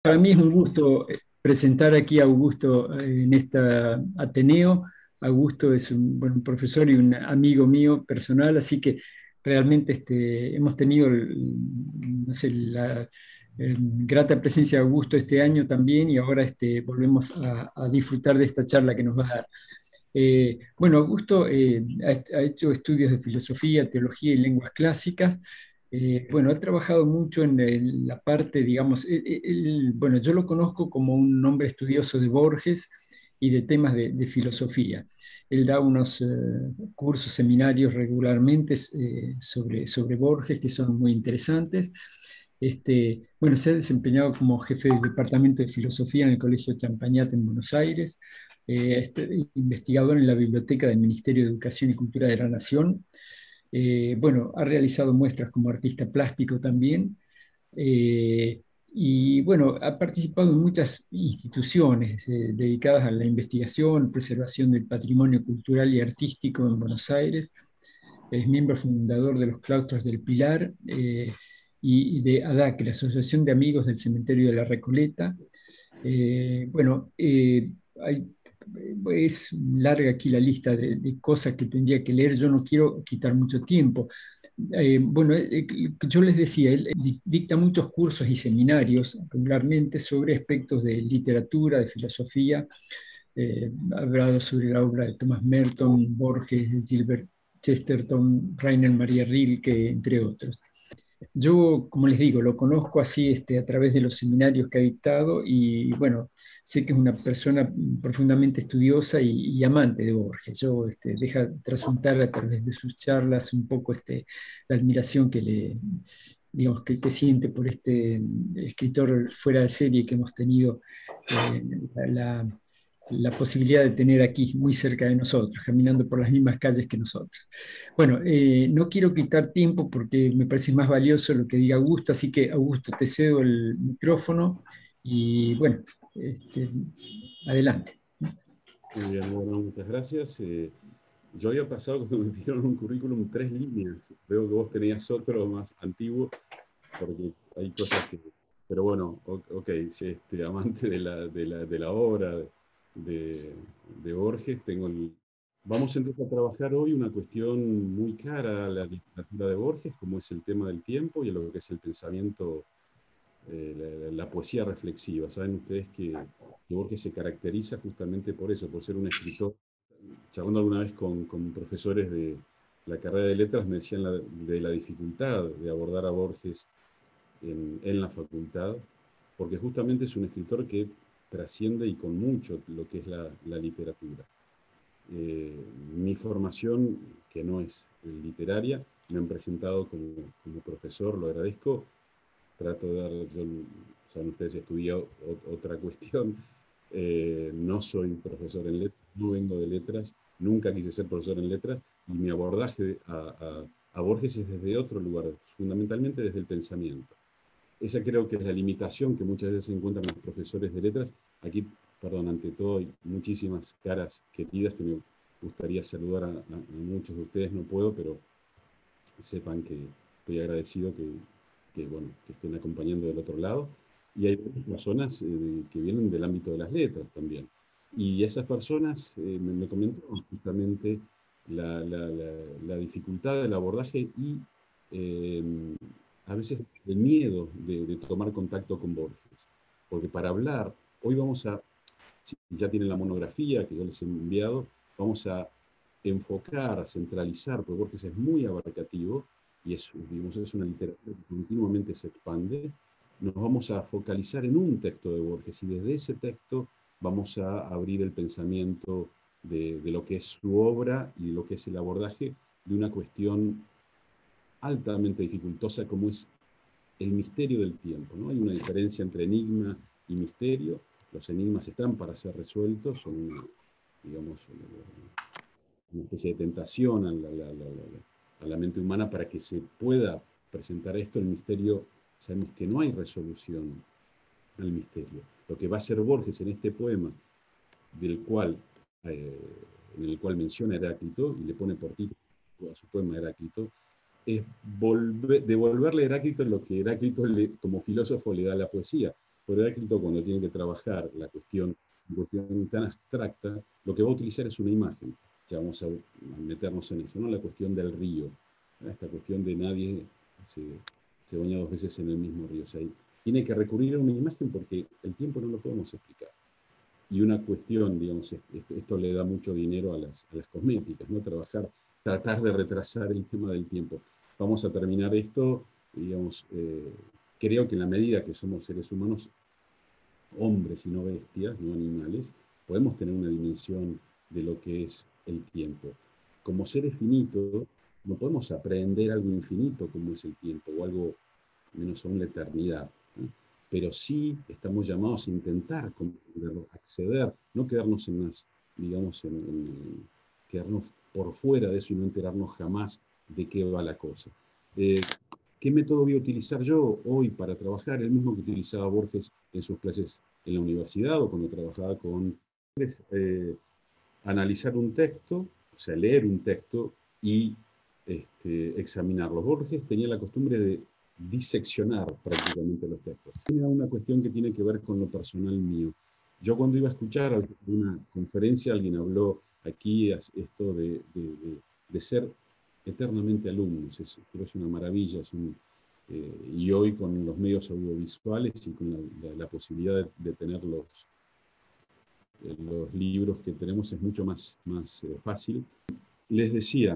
Para mí es un gusto presentar aquí a Augusto en esta Ateneo. Augusto es un profesor y un amigo mío personal, así que realmente hemos tenido no sé, la grata presencia de Augusto este año también y ahora volvemos a disfrutar de esta charla que nos va a dar. Bueno, Augusto ha hecho estudios de filosofía, teología y lenguas clásicas. Bueno, ha trabajado mucho en la parte, digamos, bueno, yo lo conozco como un hombre estudioso de Borges y de temas de filosofía. Él da unos cursos, seminarios regularmente sobre Borges que son muy interesantes. Bueno, se ha desempeñado como jefe del Departamento de Filosofía en el Colegio Champagnat en Buenos Aires, investigador en la Biblioteca del Ministerio de Educación y Cultura de la Nación. Bueno, ha realizado muestras como artista plástico también. eh, y bueno, ha participado en muchas instituciones dedicadas a la investigación, preservación del patrimonio cultural y artístico en Buenos Aires. Es miembro fundador de los Claustros del Pilar y de ADAC, la Asociación de Amigos del Cementerio de la Recoleta. Bueno, es larga aquí la lista de cosas que tendría que leer. Yo no quiero quitar mucho tiempo. Bueno, yo les decía, él dicta muchos cursos y seminarios regularmente sobre aspectos de literatura, de filosofía. Ha hablado sobre la obra de Thomas Merton, Borges, Gilbert Chesterton, Rainer Maria Rilke, entre otros. Yo, como les digo, lo conozco así a través de los seminarios que ha dictado y bueno, sé que es una persona profundamente estudiosa y amante de Borges. Yo deja trasuntar a través de sus charlas un poco la admiración digamos, que siente por este escritor fuera de serie que hemos tenido eh, la, la posibilidad de tener aquí muy cerca de nosotros, caminando por las mismas calles que nosotros. Bueno, no quiero quitar tiempo porque me parece más valioso lo que diga Augusto, así que Augusto, te cedo el micrófono y bueno, este, adelante. Muy bien, bueno, muchas gracias. Yo había pasado cuando me pidieron un currículum 3 líneas. Veo que vos tenías otro más antiguo, porque hay cosas que... Pero bueno, ok, si amante de la obra de, de Borges, Vamos entonces a trabajar hoy una cuestión muy cara a la literatura de Borges, como es el tema del tiempo y lo que es el pensamiento, la poesía reflexiva. Saben ustedes que Borges se caracteriza justamente por eso, por ser un escritor. Charlando alguna vez con profesores de la carrera de letras, me decían de la dificultad de abordar a Borges en la facultad, porque justamente es un escritor que trasciende y con mucho lo que es la literatura. Eh, Mi formación, que no es literaria, me han presentado como profesor, lo agradezco. Trato de dar, yo, saben ustedes, estudié otra cuestión. No soy profesor en letras, no vengo de letras, nunca quise ser profesor en letras, y mi abordaje a Borges es desde otro lugar, fundamentalmente desde el pensamiento. Esa creo que es la limitación que muchas veces encuentran los profesores de letras. Aquí, perdón, ante todo hay muchísimas caras queridas que me gustaría saludar a muchos de ustedes, no puedo, pero sepan que estoy agradecido bueno, que estén acompañando del otro lado. Y hay personas que vienen del ámbito de las letras también. Y esas personas me comentaron justamente la dificultad del abordaje y eh, a veces el miedo de tomar contacto con Borges. Porque para hablar, hoy vamos a, si ya tienen la monografía que yo les he enviado, vamos a enfocar, a centralizar, porque Borges es muy abarcativo y digamos, es una literatura que continuamente se expande. Nos vamos a focalizar en un texto de Borges y desde ese texto vamos a abrir el pensamiento de lo que es su obra y de lo que es el abordaje de una cuestión altamente dificultosa como es el misterio del tiempo, ¿no? Hay una diferencia entre enigma y misterio. Los enigmas están para ser resueltos, son digamos, una especie de tentación a la mente humana para que se pueda presentar esto. El misterio, sabemos que no hay resolución al misterio. Lo que va a hacer Borges en este poema, del cual, eh, en el cual menciona Heráclito y le pone por título a su poema Heráclito, es devolverle a Heráclito lo que Heráclito como filósofo le da a la poesía. por Heráclito, cuando tiene que trabajar la cuestión tan abstracta, lo que va a utilizar es una imagen. Ya vamos a meternos en eso, ¿no? La cuestión del río, ¿no? Esta cuestión de nadie se baña dos veces en el mismo río. O sea, tiene que recurrir a una imagen porque el tiempo no lo podemos explicar. Y una cuestión, digamos, esto le da mucho dinero a las cosméticas, ¿no? Tratar de retrasar el tema del tiempo. Vamos a terminar esto, digamos, creo que en la medida que somos seres humanos, hombres y no bestias, no animales, podemos tener una dimensión de lo que es el tiempo. Como seres finitos, no podemos aprender algo infinito como es el tiempo, o algo menos aún la eternidad, ¿no? Pero sí estamos llamados a intentar comprenderlo, acceder, no quedarnos en las, digamos, quedarnos por fuera de eso y no enterarnos jamás de qué va la cosa. Eh, ¿Qué método voy a utilizar yo hoy para trabajar? El mismo que utilizaba Borges en sus clases en la universidad o cuando trabajaba con analizar un texto, o sea, leer un texto y examinarlo. Borges tenía la costumbre de diseccionar prácticamente los textos. Tiene una cuestión que tiene que ver con lo personal mío. Yo cuando iba a escuchar una conferencia, alguien habló aquí esto de ser eternamente alumnos. Creo que es una maravilla. Y hoy con los medios audiovisuales y con la posibilidad de tener los libros que tenemos es mucho más fácil. Les decía,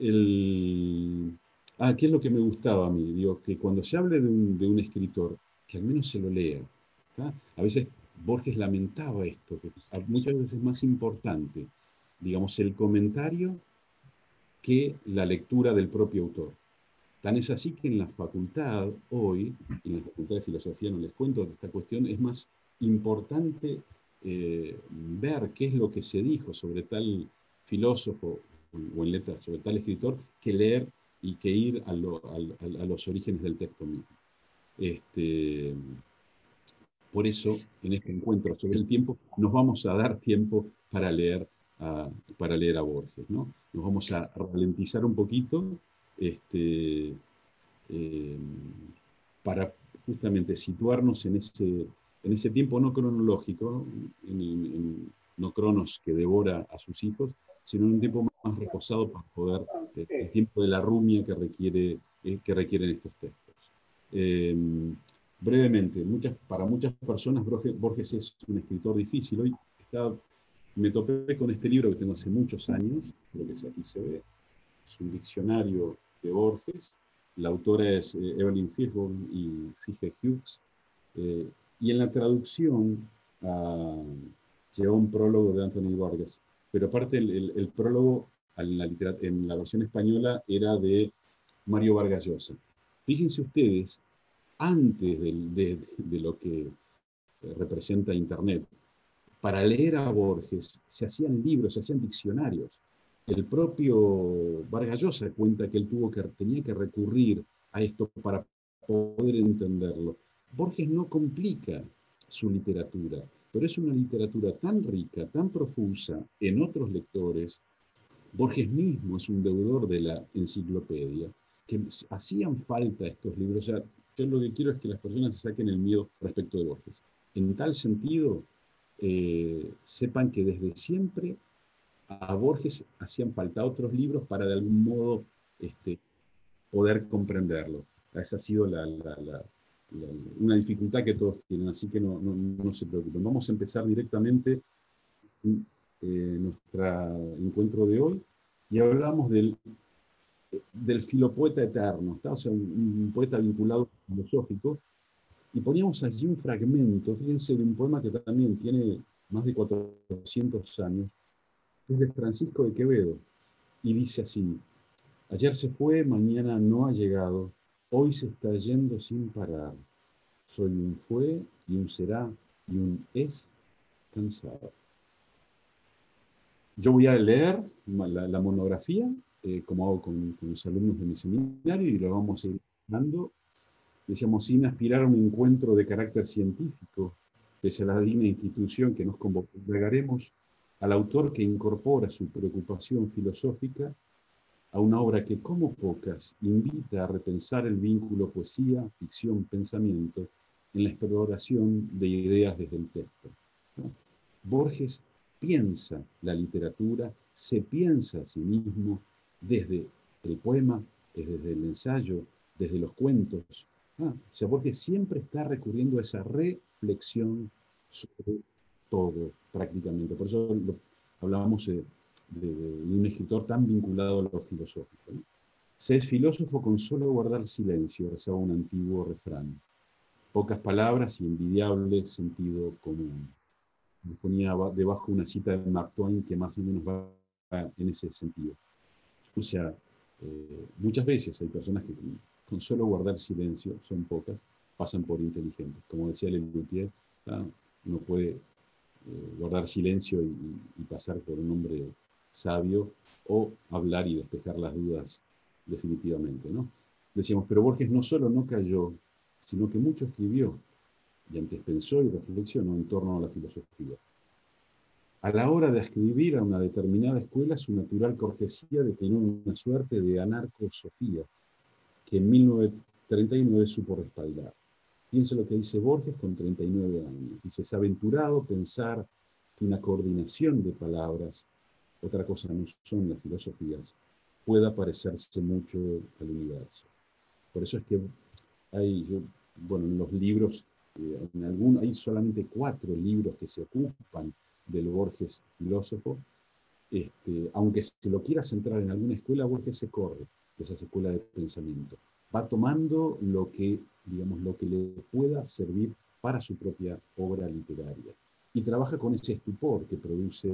¿qué es lo que me gustaba a mí? Digo, que cuando se hable de un escritor, que al menos se lo lea. ¿Tá? A veces Borges lamentaba esto, que muchas veces es más importante, digamos, el comentario que la lectura del propio autor. Tan es así que en la facultad, hoy, en la facultad de filosofía, no les cuento de esta cuestión, es más importante ver qué es lo que se dijo sobre tal filósofo o en letras sobre tal escritor que leer y que ir a los orígenes del texto mismo. Por eso, en este encuentro sobre el tiempo, nos vamos a dar tiempo para leer a Borges, ¿no? Nos vamos a ralentizar un poquito, este, eh, para justamente situarnos en ese tiempo no cronológico, no cronos que devora a sus hijos, sino en un tiempo más reposado para poder, el tiempo de la rumia que requieren estos textos. Eh, Brevemente, para muchas personas Borges es un escritor difícil. Hoy me topé con este libro que tengo hace muchos años, creo que aquí se ve, es un diccionario de Borges. La autora es Evelyn Fishburne y C.G. Hughes. Y en la traducción lleva un prólogo de Anthony Vargas. Pero aparte el prólogo en la versión española era de Mario Vargas Llosa. Fíjense ustedes, antes de lo que representa Internet, para leer a Borges se hacían libros, se hacían diccionarios. El propio Vargas Llosa cuenta que él tenía que recurrir a esto para poder entenderlo. Borges no complica su literatura, pero es una literatura tan rica, tan profusa en otros lectores. Borges mismo es un deudor de la enciclopedia, que hacían falta estos libros. O sea, yo lo que quiero es que las personas se saquen el miedo respecto de Borges. En tal sentido, sepan que desde siempre a Borges hacían falta otros libros para de algún modo poder comprenderlo. Esa ha sido una dificultad que todos tienen, así que no se preocupen. Vamos a empezar directamente nuestro encuentro de hoy y hablamos del filopoeta eterno, ¿está? O sea, un poeta vinculado filosófico, y poníamos allí un fragmento, fíjense, de un poema que también tiene más de 400 años, es de Francisco de Quevedo, y dice así: ayer se fue, mañana no ha llegado, hoy se está yendo sin parar. Soy un fue y un será y un es cansado. Yo voy a leer la monografía, como hago con los alumnos de mi seminario, y lo vamos a ir dando, decíamos, sin aspirar a un encuentro de carácter científico, pese a la digna institución que nos convocó. Entregaremos al autor que incorpora su preocupación filosófica a una obra que, como pocas, invita a repensar el vínculo poesía, ficción, pensamiento, en la exploración de ideas desde el texto, ¿no? Borges piensa la literatura, se piensa a sí mismo desde el poema, desde el ensayo, desde los cuentos. O sea, Borges siempre está recurriendo a esa reflexión sobre todo, prácticamente. Por eso hablábamos de un escritor tan vinculado a lo filosófico, ¿no? Se es filósofo con solo guardar silencio, rezaba un antiguo refrán. Pocas palabras y envidiable sentido común. Me ponía debajo una cita de Mark Twain que más o menos va en ese sentido. O sea, muchas veces hay personas que con solo guardar silencio, son pocas, pasan por inteligentes. Como decía Lelutier, uno puede guardar silencio y pasar por un hombre sabio o hablar y despejar las dudas definitivamente, ¿no? Decíamos, pero Borges no solo no cayó, sino que mucho escribió y antes pensó y reflexionó en torno a la filosofía. A la hora de escribir a una determinada escuela, su natural cortesía declinó una suerte de anarcosofía que en 1939 supo respaldar. Piensa lo que dice Borges con 39 años. Dice, es aventurado pensar que una coordinación de palabras, otra cosa no son las filosofías, pueda parecerse mucho al universo. Por eso es que bueno, en los libros, hay solamente 4 libros que se ocupan del Borges filósofo. Aunque se lo quiera centrar en alguna escuela, Borges se corre de esas escuelas de pensamiento. Va tomando lo que, digamos, lo que le pueda servir para su propia obra literaria. Y trabaja con ese estupor que produce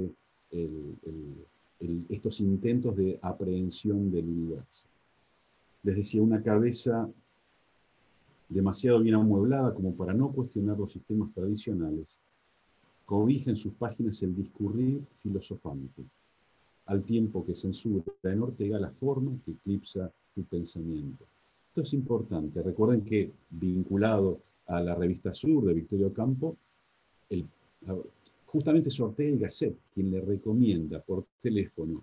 estos intentos de aprehensión del universo. Les decía, una cabeza demasiado bien amueblada como para no cuestionar los sistemas tradicionales, cobija en sus páginas el discurrir filosofante, al tiempo que censura en Ortega la forma que eclipsa su pensamiento. Esto es importante. Recuerden que, vinculado a la revista Sur de Victorio Campo, justamente es Ortega y Gasset quien le recomienda por teléfono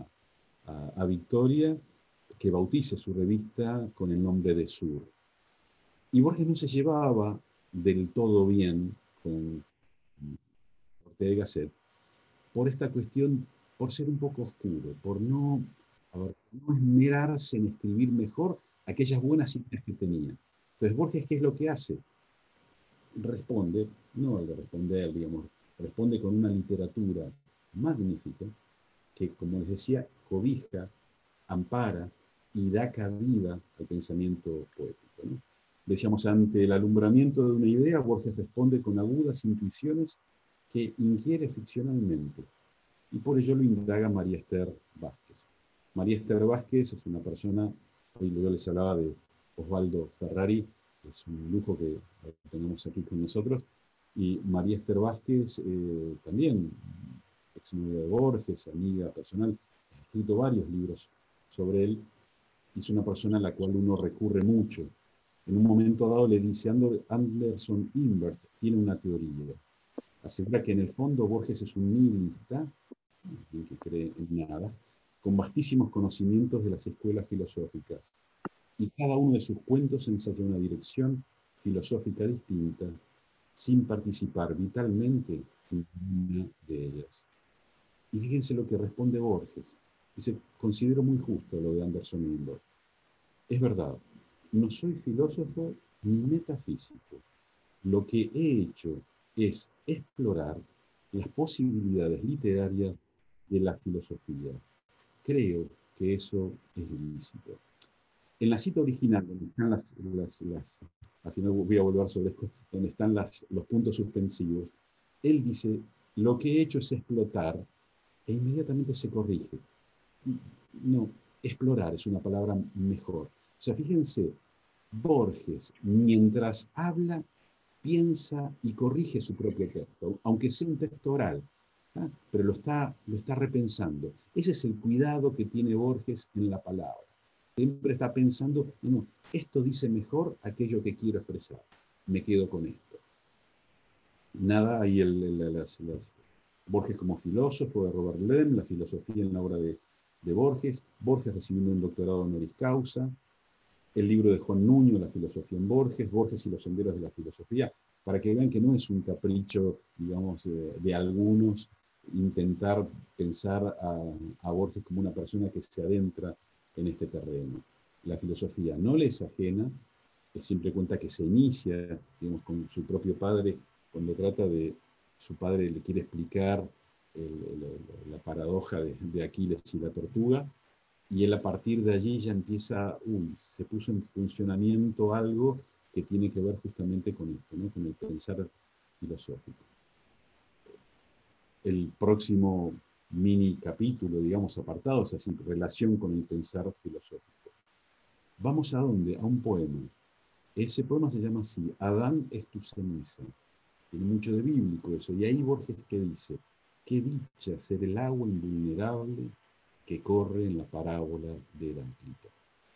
a Victoria que bautice su revista con el nombre de Sur. Y Borges no se llevaba del todo bien con Ortega y Gasset por esta cuestión, por ser un poco oscuro, por no esmerarse en escribir mejor aquellas buenas ideas que tenía. Entonces Borges, ¿qué es lo que hace? Responde, no al de responder, digamos, responde con una literatura magnífica que, como les decía, cobija, ampara y da cabida al pensamiento poético, ¿no? Decíamos, ante el alumbramiento de una idea, Borges responde con agudas intuiciones que inquiere ficcionalmente. Y por ello lo indaga María Esther Vázquez. María Esther Vázquez es una persona, hoy yo les hablaba de Osvaldo Ferrari, es un lujo que lo tenemos aquí con nosotros, y María Esther Vázquez también, ex novia de Borges, amiga personal, ha escrito varios libros sobre él, y es una persona a la cual uno recurre mucho. En un momento dado le dice, Anderson Imbert tiene una teoría, asegura que en el fondo Borges es un nihilista, alguien que cree en nada, con vastísimos conocimientos de las escuelas filosóficas. Y cada uno de sus cuentos ensaya una dirección filosófica distinta, sin participar vitalmente en ninguna de ellas. Y fíjense lo que responde Borges. Dice, considero muy justo lo de Anderson Imbert. Es verdad, no soy filósofo ni metafísico. Lo que he hecho es explorar las posibilidades literarias de la filosofía. Creo que eso es lícito. En la cita original, donde están al final voy a volver sobre esto, donde están los puntos suspensivos, él dice, lo que he hecho es explotar, e inmediatamente se corrige. No, explorar es una palabra mejor. O sea, fíjense, Borges, mientras habla, piensa y corrige su propio texto, aunque sea un texto oral, pero lo está repensando. Ese es el cuidado que tiene Borges en la palabra. Siempre está pensando, no, esto dice mejor aquello que quiero expresar. Me quedo con esto. Nada, hay Borges como filósofo de Robert Lem, la filosofía en la obra de Borges, Borges recibiendo un doctorado honoris causa, el libro de Juan Nuño, La filosofía en Borges, Borges y los senderos de la filosofía, para que vean que no es un capricho, digamos, de algunos intentar pensar a Borges como una persona que se adentra en este terreno. La filosofía no le es ajena, él siempre cuenta que se inicia, digamos, con su propio padre, cuando trata de, su padre le quiere explicar la paradoja de Aquiles y la tortuga, y él a partir de allí ya empieza, se puso en funcionamiento algo que tiene que ver justamente con esto, ¿no? Con el pensar filosófico. El próximo mini capítulo, digamos, apartado, es así, relación con el pensar filosófico. Vamos a dónde? A un poema. Ese poema se llama así, Adán es tu ceniza. Tiene mucho de bíblico eso. Y ahí Borges que dice, qué dicha ser el agua invulnerable que corre en la parábola de Heráclito.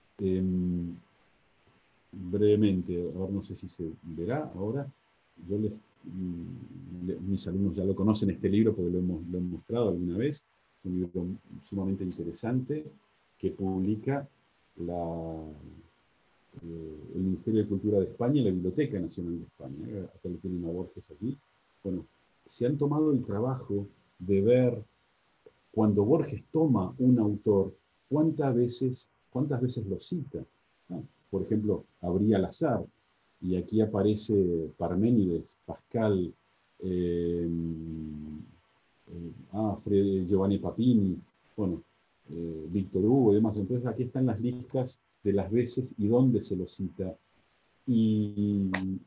Brevemente, ahora no sé si se verá ahora, yo mis alumnos ya lo conocen este libro porque lo he mostrado alguna vez, es un libro sumamente interesante que publica el Ministerio de Cultura de España y la Biblioteca Nacional de España. Acá lo tienen a Borges aquí. Bueno, se han tomado el trabajo de ver cuando Borges toma un autor, cuántas veces lo cita. ¿No? Por ejemplo, habría al azar, y aquí aparece Parménides, Pascal, Giovanni Papini, bueno, Víctor Hugo y demás. Entonces aquí están las listas de las veces y dónde se lo cita. Y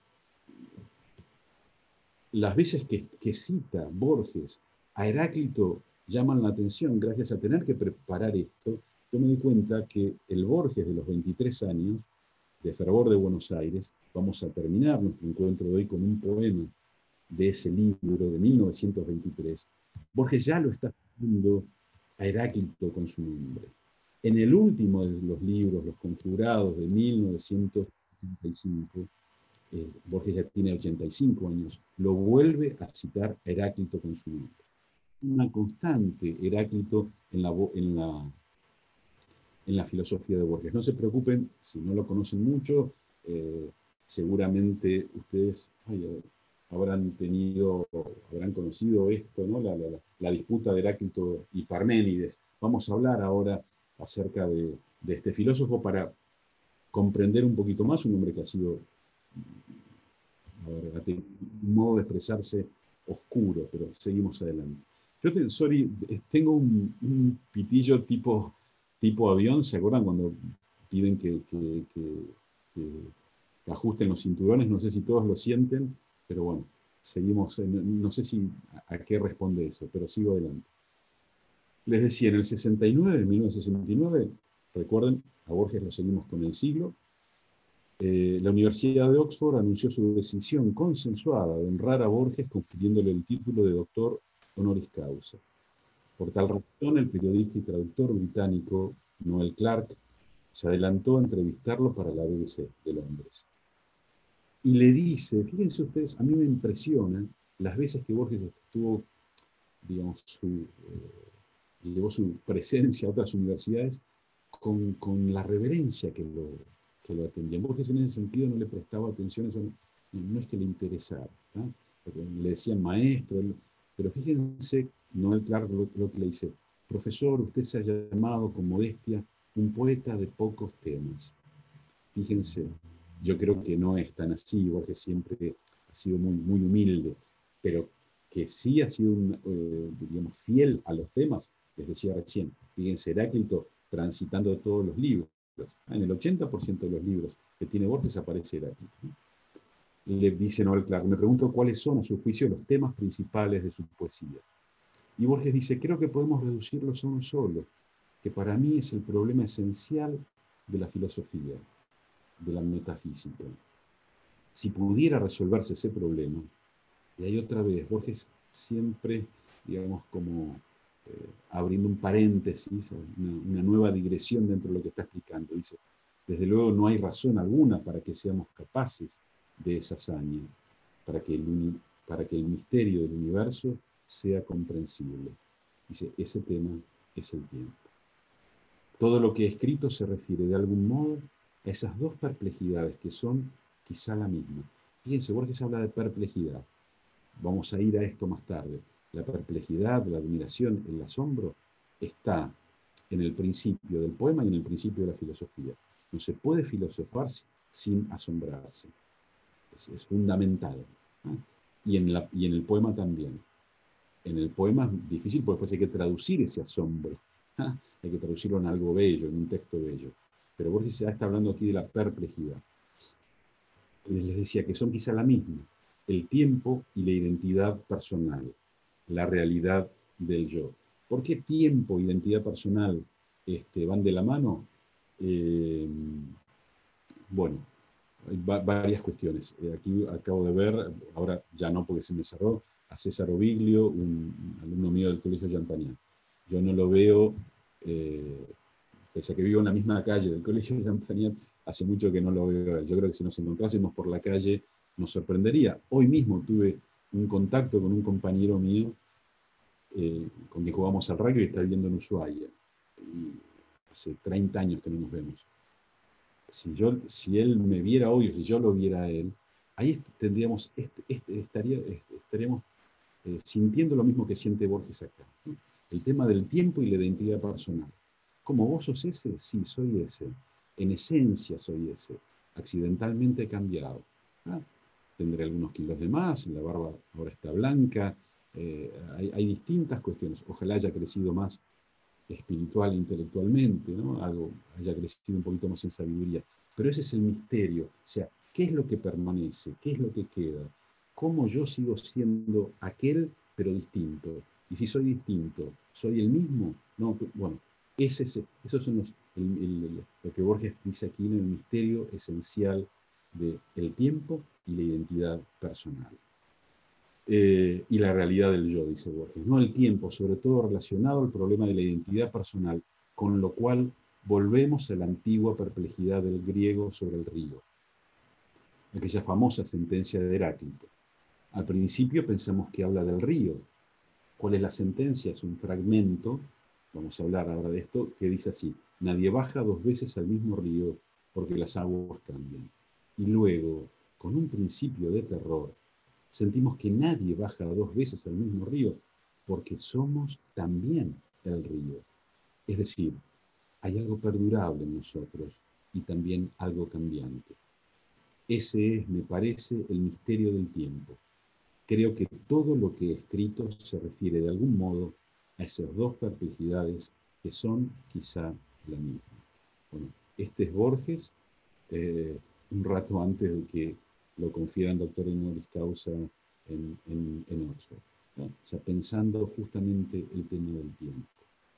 las veces que cita Borges a Heráclito llaman la atención. Gracias a tener que preparar esto, yo me di cuenta que el Borges de los 23 años, de Fervor de Buenos Aires, vamos a terminar nuestro encuentro de hoy con un poema de ese libro de 1923, Borges ya lo está haciendo a Heráclito con su nombre. En el último de los libros, Los Conjurados, de 1985, Borges ya tiene 85 años, lo vuelve a citar a Heráclito con su nombre. Una constante Heráclito en la filosofía de Borges. No se preocupen, si no lo conocen mucho, seguramente ustedes habrán conocido esto, ¿no? La disputa de Heráclito y Parménides. Vamos a hablar ahora acerca de este filósofo para comprender un poquito más, un hombre que ha sido, un modo de expresarse oscuro, pero seguimos adelante. Yo tengo un pitillo tipo avión, ¿se acuerdan cuando piden que ajusten los cinturones? No sé si todos lo sienten, pero bueno, seguimos, no sé a qué responde eso, pero sigo adelante. Les decía, en el 69, en 1969, recuerden, a Borges lo seguimos con el siglo, la Universidad de Oxford anunció su decisión consensuada de honrar a Borges confiriéndole el título de doctor honoris causa. Por tal razón, el periodista y traductor británico Noel Clarke se adelantó a entrevistarlo para la BBC de Londres. Y le dice, fíjense ustedes, a mí me impresiona las veces que Borges estuvo, digamos, llevó su presencia a otras universidades con la reverencia que lo atendían. Borges en ese sentido no le prestaba atención, eso no es que le interesara, ¿no? Le decían maestro, pero fíjense, Noel Clarke lo que le dice, profesor, usted se ha llamado con modestia un poeta de pocos temas. Fíjense, yo creo que no es tan así, Borges siempre ha sido muy, muy humilde, pero que sí ha sido, digamos, fiel a los temas, les decía recién, fíjense, Heráclito transitando todos los libros, en el 80% de los libros que tiene Borges aparece Heráclito. Le dice Noel Clarke, me pregunto cuáles son, a su juicio, los temas principales de su poesía. Y Borges dice, creo que podemos reducirlos a uno solo, que para mí es el problema esencial de la filosofía, de la metafísica. Si pudiera resolverse ese problema, y ahí otra vez, Borges siempre, digamos, como abriendo un paréntesis, una nueva digresión dentro de lo que está explicando. Dice, desde luego no hay razón alguna para que seamos capaces de esa hazaña, para que el misterio del universo sea comprensible. Dice, ese tema es el tiempo. Todo lo que he escrito se refiere de algún modo a esas dos perplejidades que son quizá la misma. Fíjense, Borges habla de perplejidad. Vamos a ir a esto más tarde. La perplejidad, la admiración, el asombro está en el principio del poema y en el principio de la filosofía. No se puede filosofar sin asombrarse. Es fundamental. ¿Ah? Y en el poema también. En el poema es difícil porque después hay que traducir ese asombro. ¿Ah? Hay que traducirlo en algo bello, en un texto bello. Pero Borges ya está hablando aquí de la perplejidad. Les decía que son quizá la misma, el tiempo y la identidad personal, la realidad del yo. ¿Por qué tiempo e identidad personal van de la mano? Eh, bueno, hay varias cuestiones. Aquí acabo de ver, ahora ya no porque se me cerró, a César Oviglio, un alumno mío del Colegio Champagnat. Yo no lo veo, eh, pese a que vivo en la misma calle del Colegio Champagnat, hace mucho que no lo veo. Yo creo que si nos encontrásemos por la calle nos sorprendería. Hoy mismo tuve un contacto con un compañero mío con quien jugamos al rugby y está viviendo en Ushuaia. Y hace 30 años que no nos vemos. Si él me viera hoy o si yo lo viera a él, ahí tendríamos, estaríamos sintiendo lo mismo que siente Borges acá, ¿no? El tema del tiempo y la identidad personal. ¿Cómo vos sos ese? Sí, soy ese. En esencia soy ese. Accidentalmente he cambiado. ¿Ah? Tendré algunos kilos de más, la barba ahora está blanca. Hay distintas cuestiones. Ojalá haya crecido más espiritual e intelectualmente, ¿no? Algo haya crecido un poquito más en sabiduría. Pero ese es el misterio. O sea, ¿qué es lo que permanece? ¿Qué es lo que queda? ¿Cómo yo sigo siendo aquel, pero distinto? Y si soy distinto, ¿soy el mismo? No, bueno, esos son lo que Borges dice aquí en el misterio esencial del tiempo y la identidad personal. Y la realidad del yo, dice Borges. No el tiempo, sobre todo relacionado al problema de la identidad personal, con lo cual volvemos a la antigua perplejidad del griego sobre el río, aquella famosa sentencia de Heráclito. Al principio pensamos que habla del río. ¿Cuál es la sentencia? Es un fragmento, vamos a hablar ahora de esto, que dice así: nadie baja dos veces al mismo río porque las aguas cambian. Y luego, con un principio de terror, sentimos que nadie baja dos veces al mismo río porque somos también el río. Es decir, hay algo perdurable en nosotros y también algo cambiante. Ese es, me parece, el misterio del tiempo. Creo que todo lo que he escrito se refiere de algún modo a esas dos perplejidades que son quizá la misma. Bueno, este es Borges, un rato antes de que lo confieran doctor honoris causa en Oxford, ¿no? O sea, pensando justamente el tema del tiempo.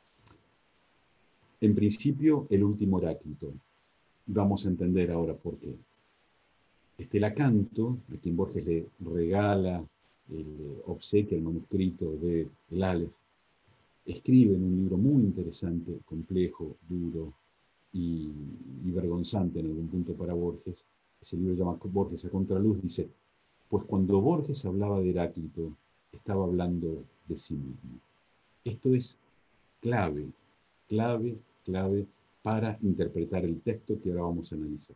En principio, el último Heráclito. Vamos a entender ahora por qué. Lacanto, a quien Borges le regala, obsequia el manuscrito de El Aleph, escribe en un libro muy interesante, complejo, duro y vergonzante en algún punto para Borges. Ese libro se llama Borges a contraluz. Dice: pues cuando Borges hablaba de Heráclito, estaba hablando de sí mismo. Esto es clave, clave, clave para interpretar el texto que ahora vamos a analizar.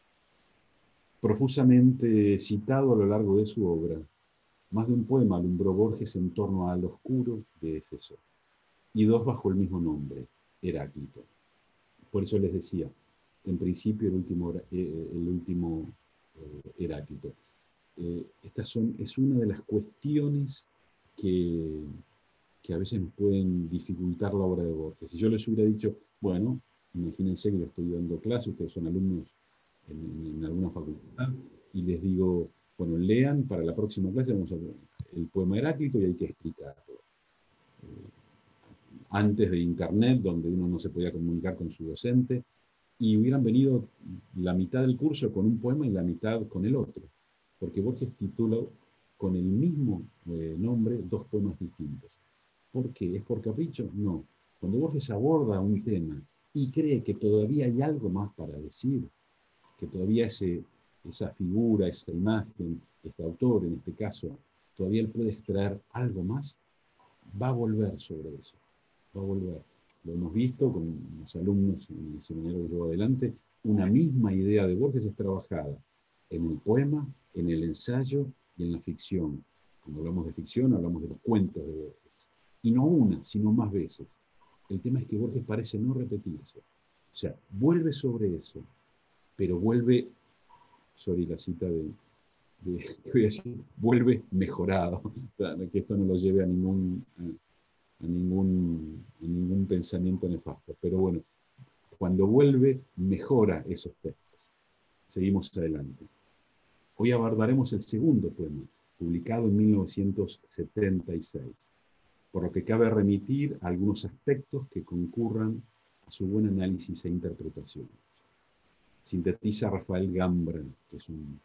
Profusamente citado a lo largo de su obra, más de un poema alumbró Borges en torno al oscuro de Éfeso, y dos bajo el mismo nombre, Heráclito. Por eso les decía, en principio el último Heráclito. Es una de las cuestiones que, que a veces nos pueden dificultar la obra de Borges. Si yo les hubiera dicho, bueno, imagínense que yo estoy dando clases, ustedes son alumnos en alguna facultad, y les digo, bueno, lean para la próxima clase, vamos a ver el poema Heráclito y hay que explicarlo. Antes de Internet, donde uno no se podía comunicar con su docente, y hubieran venido la mitad del curso con un poema y la mitad con el otro, porque Borges tituló con el mismo nombre dos poemas distintos. ¿Por qué? ¿Es por capricho? No. Cuando Borges aborda un tema y cree que todavía hay algo más para decir, que todavía esa figura, esa imagen, este autor en este caso, todavía él puede extraer algo más, va a volver sobre eso, va a volver. Lo hemos visto con los alumnos en el seminario que llevo adelante, una misma idea de Borges es trabajada en el poema, en el ensayo y en la ficción. Cuando hablamos de ficción, hablamos de los cuentos de Borges. Y no una, sino más veces. El tema es que Borges parece no repetirse. O sea, vuelve sobre eso, pero vuelve, sorry la cita voy a decir, vuelve mejorado, que esto no lo lleve a ningún pensamiento nefasto. Pero bueno, cuando vuelve, mejora esos textos. Seguimos adelante. Hoy abordaremos el segundo poema, publicado en 1976, por lo que cabe remitir a algunos aspectos que concurran a su buen análisis e interpretación. Sintetiza Rafael Gambra, que es un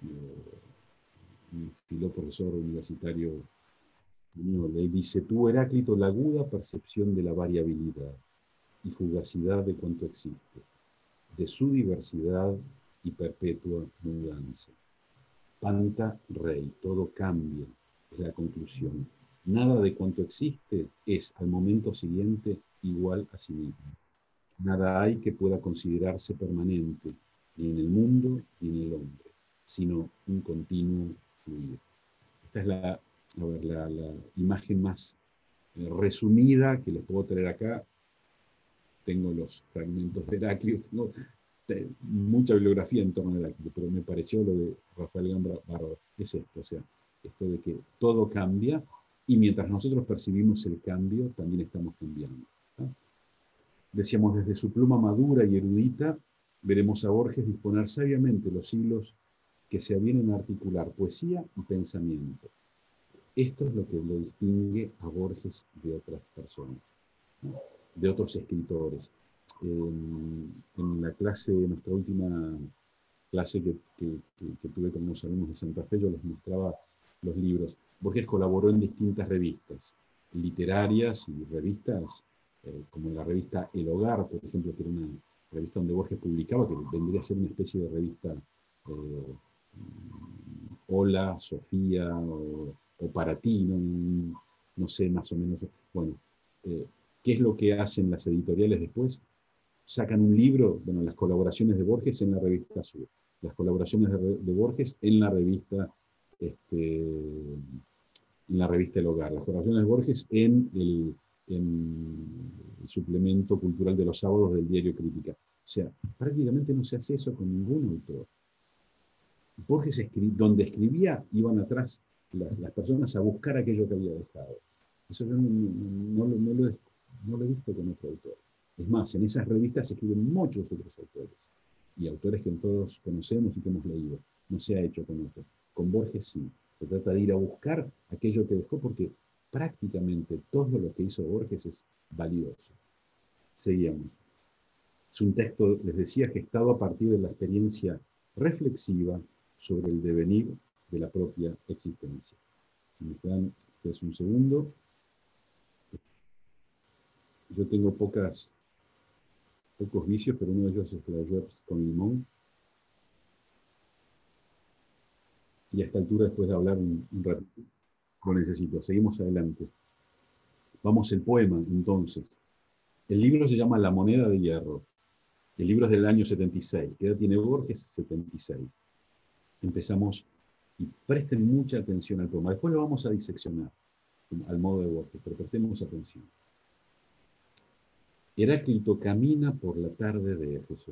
profesor universitario español. Él dice: tú, Heráclito, la aguda percepción de la variabilidad y fugacidad de cuanto existe, de su diversidad y perpetua mudanza. Panta rey, todo cambia, es la conclusión. Nada de cuanto existe es al momento siguiente igual a sí mismo. Nada hay que pueda considerarse permanente, ni en el mundo ni en el hombre, sino un continuo fluir. Esta es la imagen más resumida que les puedo traer acá. Tengo los fragmentos de Heráclito, tengo mucha bibliografía en torno a Heráclito, pero me pareció lo de Rafael Gambra bárbaro. Es esto, o sea, esto de que todo cambia y mientras nosotros percibimos el cambio, también estamos cambiando. ¿No? Decíamos, desde su pluma madura y erudita, veremos a Borges disponer sabiamente los hilos que se avienen a articular poesía y pensamiento. Esto es lo que lo distingue a Borges de otras personas, ¿no? De otros escritores. En la clase, nuestra última clase que tuve con unos alumnos de Santa Fe, yo les mostraba los libros. Borges colaboró en distintas revistas literarias y revistas, como la revista El Hogar, por ejemplo, que era una revista donde Borges publicaba, que vendría a ser una especie de revista Hola, Sofía, o para ti, no sé, más o menos. Bueno, ¿qué es lo que hacen las editoriales después? Sacan un libro, bueno, las colaboraciones de Borges en la revista Sur, las colaboraciones de Borges en la revista, El Hogar, las colaboraciones de Borges en el suplemento cultural de los sábados del diario Crítica. O sea, prácticamente no se hace eso con ningún autor. Borges donde escribía, iban atrás las personas a buscar aquello que había dejado. Eso yo no lo he visto con otro autor. Es más, en esas revistas se escriben muchos otros autores, y autores que todos conocemos y que hemos leído. No se ha hecho con otros. Con Borges sí. Se trata de ir a buscar aquello que dejó, porque prácticamente todo lo que hizo Borges es valioso. Seguíamos. Es un texto, les decía, gestado a partir de la experiencia reflexiva sobre el devenir de la propia existencia. Si me dan ustedes un segundo. Yo tengo pocos vicios, pero uno de ellos es la Schweppes con limón. Y a esta altura, después de hablar un ratito, lo necesito. Seguimos adelante. Vamos al poema, entonces. El libro se llama La moneda de hierro. El libro es del año 76. ¿Qué edad tiene Borges? 76. Empezamos, y presten mucha atención al poema. Después lo vamos a diseccionar al modo de Borges, pero prestemos atención. Heráclito camina por la tarde de Éfeso.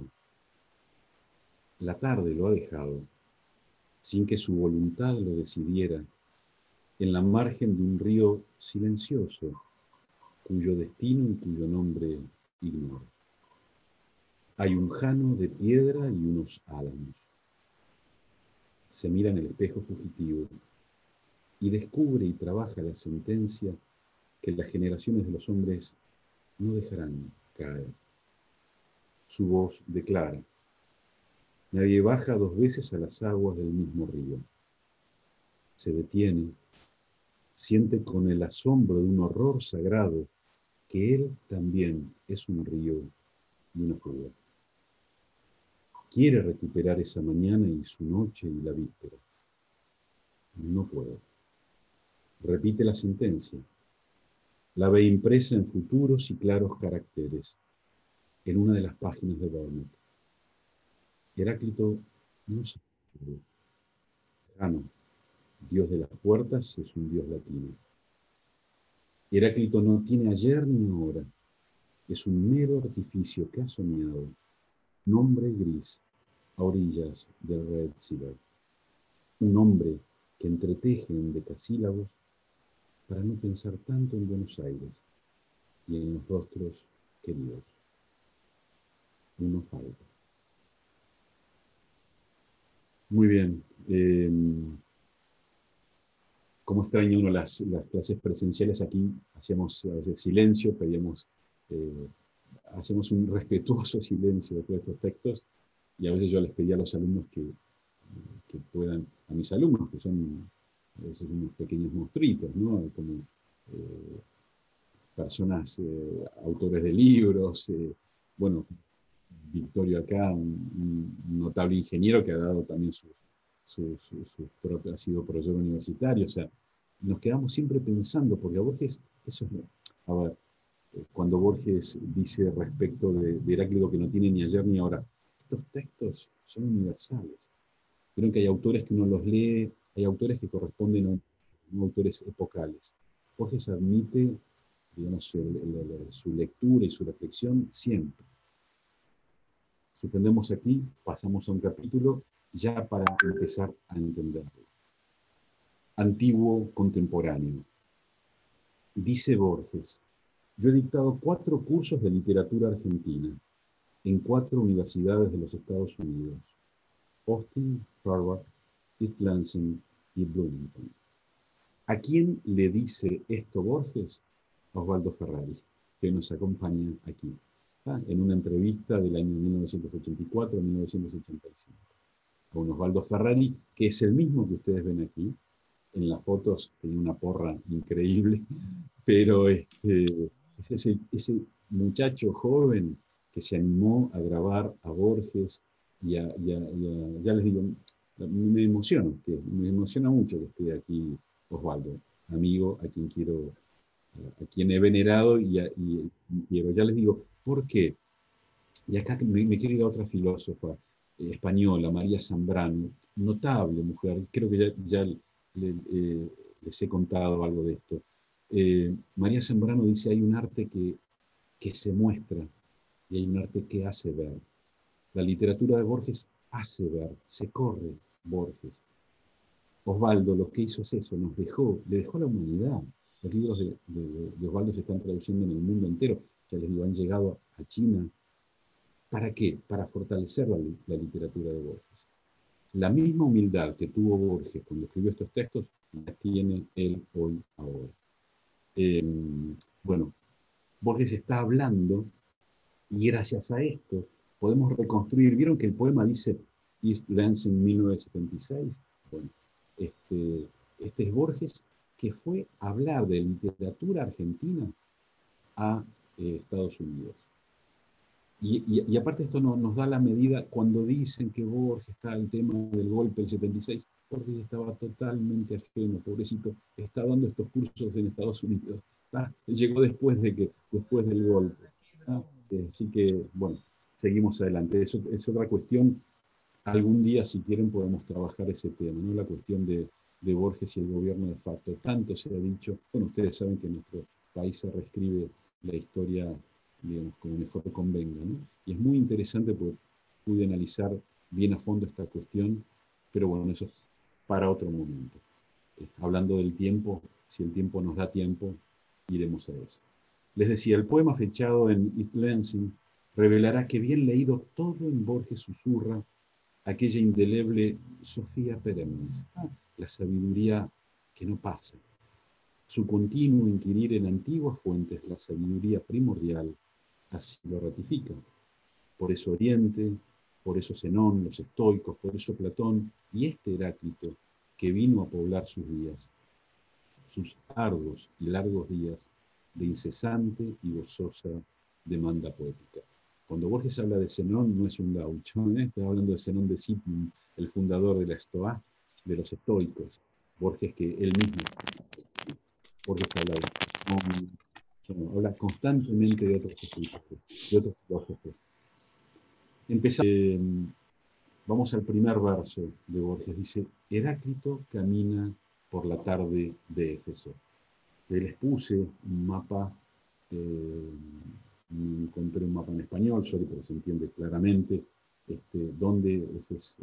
La tarde lo ha dejado, sin que su voluntad lo decidiera, en la margen de un río silencioso, cuyo destino y cuyo nombre ignora. Hay un jano de piedra y unos álamos. Se mira en el espejo fugitivo y descubre y trabaja la sentencia que las generaciones de los hombres no dejarán caer. Su voz declara: nadie baja 2 veces a las aguas del mismo río. Se detiene, siente con el asombro de un horror sagrado que él también es un río y una fuga. Quiere recuperar esa mañana y su noche y la víspera. No puede. Repite la sentencia. La ve impresa en futuros y claros caracteres en una de las páginas de Burnet. Heráclito no se dios de las puertas, es un dios latino. Heráclito no tiene ayer ni ahora, es un mero artificio que ha soñado, nombre gris, a orillas del Red Sea. Un hombre que entreteje en decasílabos para no pensar tanto en Buenos Aires y en los rostros queridos. Uno falta. Muy bien. ¿Cómo extraña uno las clases presenciales? Aquí hacíamos a veces silencio, hacemos un respetuoso silencio después de estos textos, y a veces yo les pedía a los alumnos que puedan, a mis alumnos, que son a veces unos pequeños monstruitos, ¿no? Como personas, autores de libros, bueno, Victorio acá, un notable ingeniero que ha dado también ha sido profesor universitario, o sea, nos quedamos siempre pensando, porque a Borges, eso es, a ver, cuando Borges dice respecto de Heráclito que no tiene ni ayer ni ahora, estos textos son universales. Creo que hay autores que uno los lee, hay autores que corresponden a autores epocales. Borges admite, digamos, su lectura y su reflexión siempre. Suspendemos aquí, pasamos a un capítulo ya para empezar a entenderlo. Antiguo contemporáneo. Dice Borges, yo he dictado 4 cursos de literatura argentina en 4 universidades de los Estados Unidos: Austin, Harvard, East Lansing y Bloomington. ¿A quién le dice esto Borges? A Osvaldo Ferrari, que nos acompaña aquí, en una entrevista del año 1984-1985. A un Osvaldo Ferrari, que es el mismo que ustedes ven aquí. En las fotos tenía una porra increíble, pero es ese muchacho joven que se animó a grabar a Borges ya les digo, me emociona mucho que esté aquí Osvaldo, amigo a quien quiero, a quien he venerado y quiero. Ya les digo, ¿por qué? Y acá me quiero ir a otra filósofa española, María Zambrano, notable mujer, creo que ya les he contado algo de esto. María Zambrano dice, hay un arte que se muestra y hay un arte que hace ver. La literatura de Borges hace ver, se corre Borges. Osvaldo lo que hizo es eso, le dejó a la humanidad. Los libros de Osvaldo se están traduciendo en el mundo entero. Ya les digo, han llegado a China. ¿Para qué? Para fortalecer la literatura de Borges. La misma humildad que tuvo Borges cuando escribió estos textos, la tiene él hoy, ahora. Bueno, Borges está hablando y gracias a esto podemos reconstruir. ¿Vieron que el poema dice East Lansing 1976? Bueno, este es Borges, que fue a hablar de literatura argentina a Estados Unidos. Y aparte esto nos da la medida cuando dicen que Borges está el tema del golpe del 76, Borges estaba totalmente ajeno, pobrecito, está dando estos cursos en Estados Unidos, llegó después del golpe. Así que, bueno, seguimos adelante. Eso es otra cuestión, algún día si quieren podemos trabajar ese tema, ¿no? La cuestión de Borges y el gobierno de facto. Tanto se ha dicho, bueno, ustedes saben que en nuestro país se reescribe la historia, digamos, como mejor convenga, ¿no? Y es muy interesante porque pude analizar bien a fondo esta cuestión, pero bueno, eso es para otro momento. Hablando del tiempo, si el tiempo nos da tiempo, iremos a eso. Les decía, el poema fechado en East Lansing revelará que bien leído todo en Borges susurra aquella indeleble Sofía Perennis, la sabiduría que no pasa. Su continuo inquirir en antiguas fuentes, la sabiduría primordial, así lo ratifica. Por eso Oriente, por eso Zenón, los estoicos, por eso Platón y este Heráclito que vino a poblar sus días, sus arduos y largos días de incesante y gozosa demanda poética. Cuando Borges habla de Zenón, no es un gaucho, está hablando de Zenón de Cipin, el fundador de la Estoa, de los estoicos. Borges, que él mismo, Borges habla constantemente de otros filósofos. Vamos al primer verso de Borges. Dice, Heráclito camina por la tarde de Éfeso. Les puse un mapa, encontré un mapa en español, sorry, pero se entiende claramente, donde ese es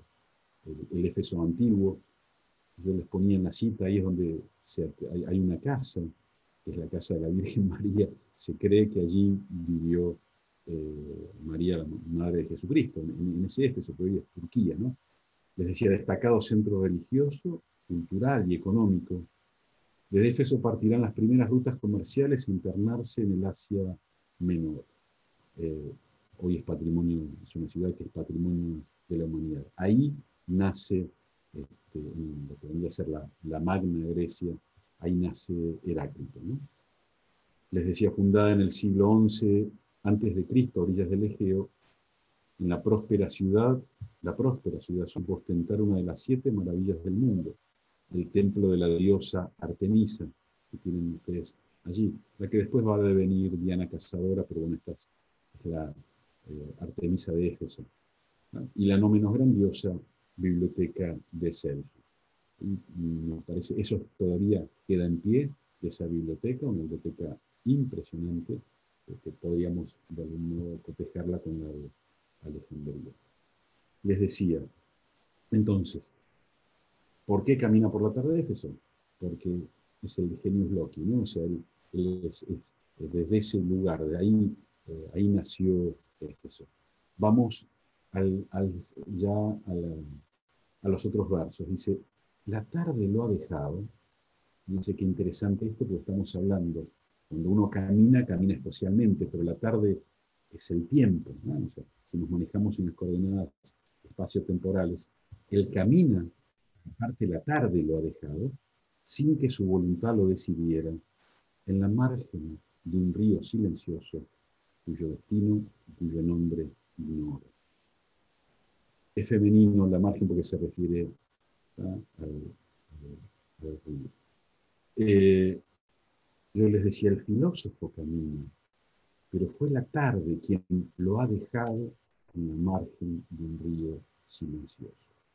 el Éfeso antiguo. Yo les ponía en la cita, ahí es donde hay una casa, que es la casa de la Virgen María. Se cree que allí vivió María, la madre de Jesucristo, en ese Éfeso, que hoy es Turquía, ¿no? Les decía, destacado centro religioso, cultural y económico. Desde Éfeso partirán las primeras rutas comerciales a internarse en el Asia Menor. Eh, Hoy es una ciudad que es patrimonio de la humanidad. Ahí nace, lo que vendría a ser la Magna Grecia, ahí nace Heráclito, ¿no? Les decía, fundada en el siglo XI antes de Cristo, a orillas del Egeo, en la próspera ciudad supo ostentar una de las 7 maravillas del mundo, el templo de la diosa Artemisa, que tienen ustedes allí, la que después va a devenir Diana Cazadora, pero bueno, esta es la Artemisa de Éfeso, ¿no? Y la no menos grandiosa Biblioteca de Celso. Y me parece, eso todavía queda en pie, de esa biblioteca, una biblioteca impresionante, que podríamos de algún modo cotejarla con la de Alejandría. Les decía, entonces, ¿por qué camina por la tarde de Éfeso? Porque es el genius loci, ¿no? O sea, desde ese lugar, de ahí, ahí nació Éfeso. Vamos ya a los otros versos. Dice, la tarde lo ha dejado. Dice que interesante esto, porque estamos hablando, cuando uno camina, camina espacialmente, pero la tarde es el tiempo, ¿no? O sea, si nos manejamos en las coordenadas espaciotemporales, él camina, aparte la tarde lo ha dejado, sin que su voluntad lo decidiera, en la margen de un río silencioso, cuyo destino y cuyo nombre ignora. Es femenino la margen porque se refiere al río. Yo les decía, el filósofo camina, pero fue la tarde quien lo ha dejado en la margen de un río silencioso.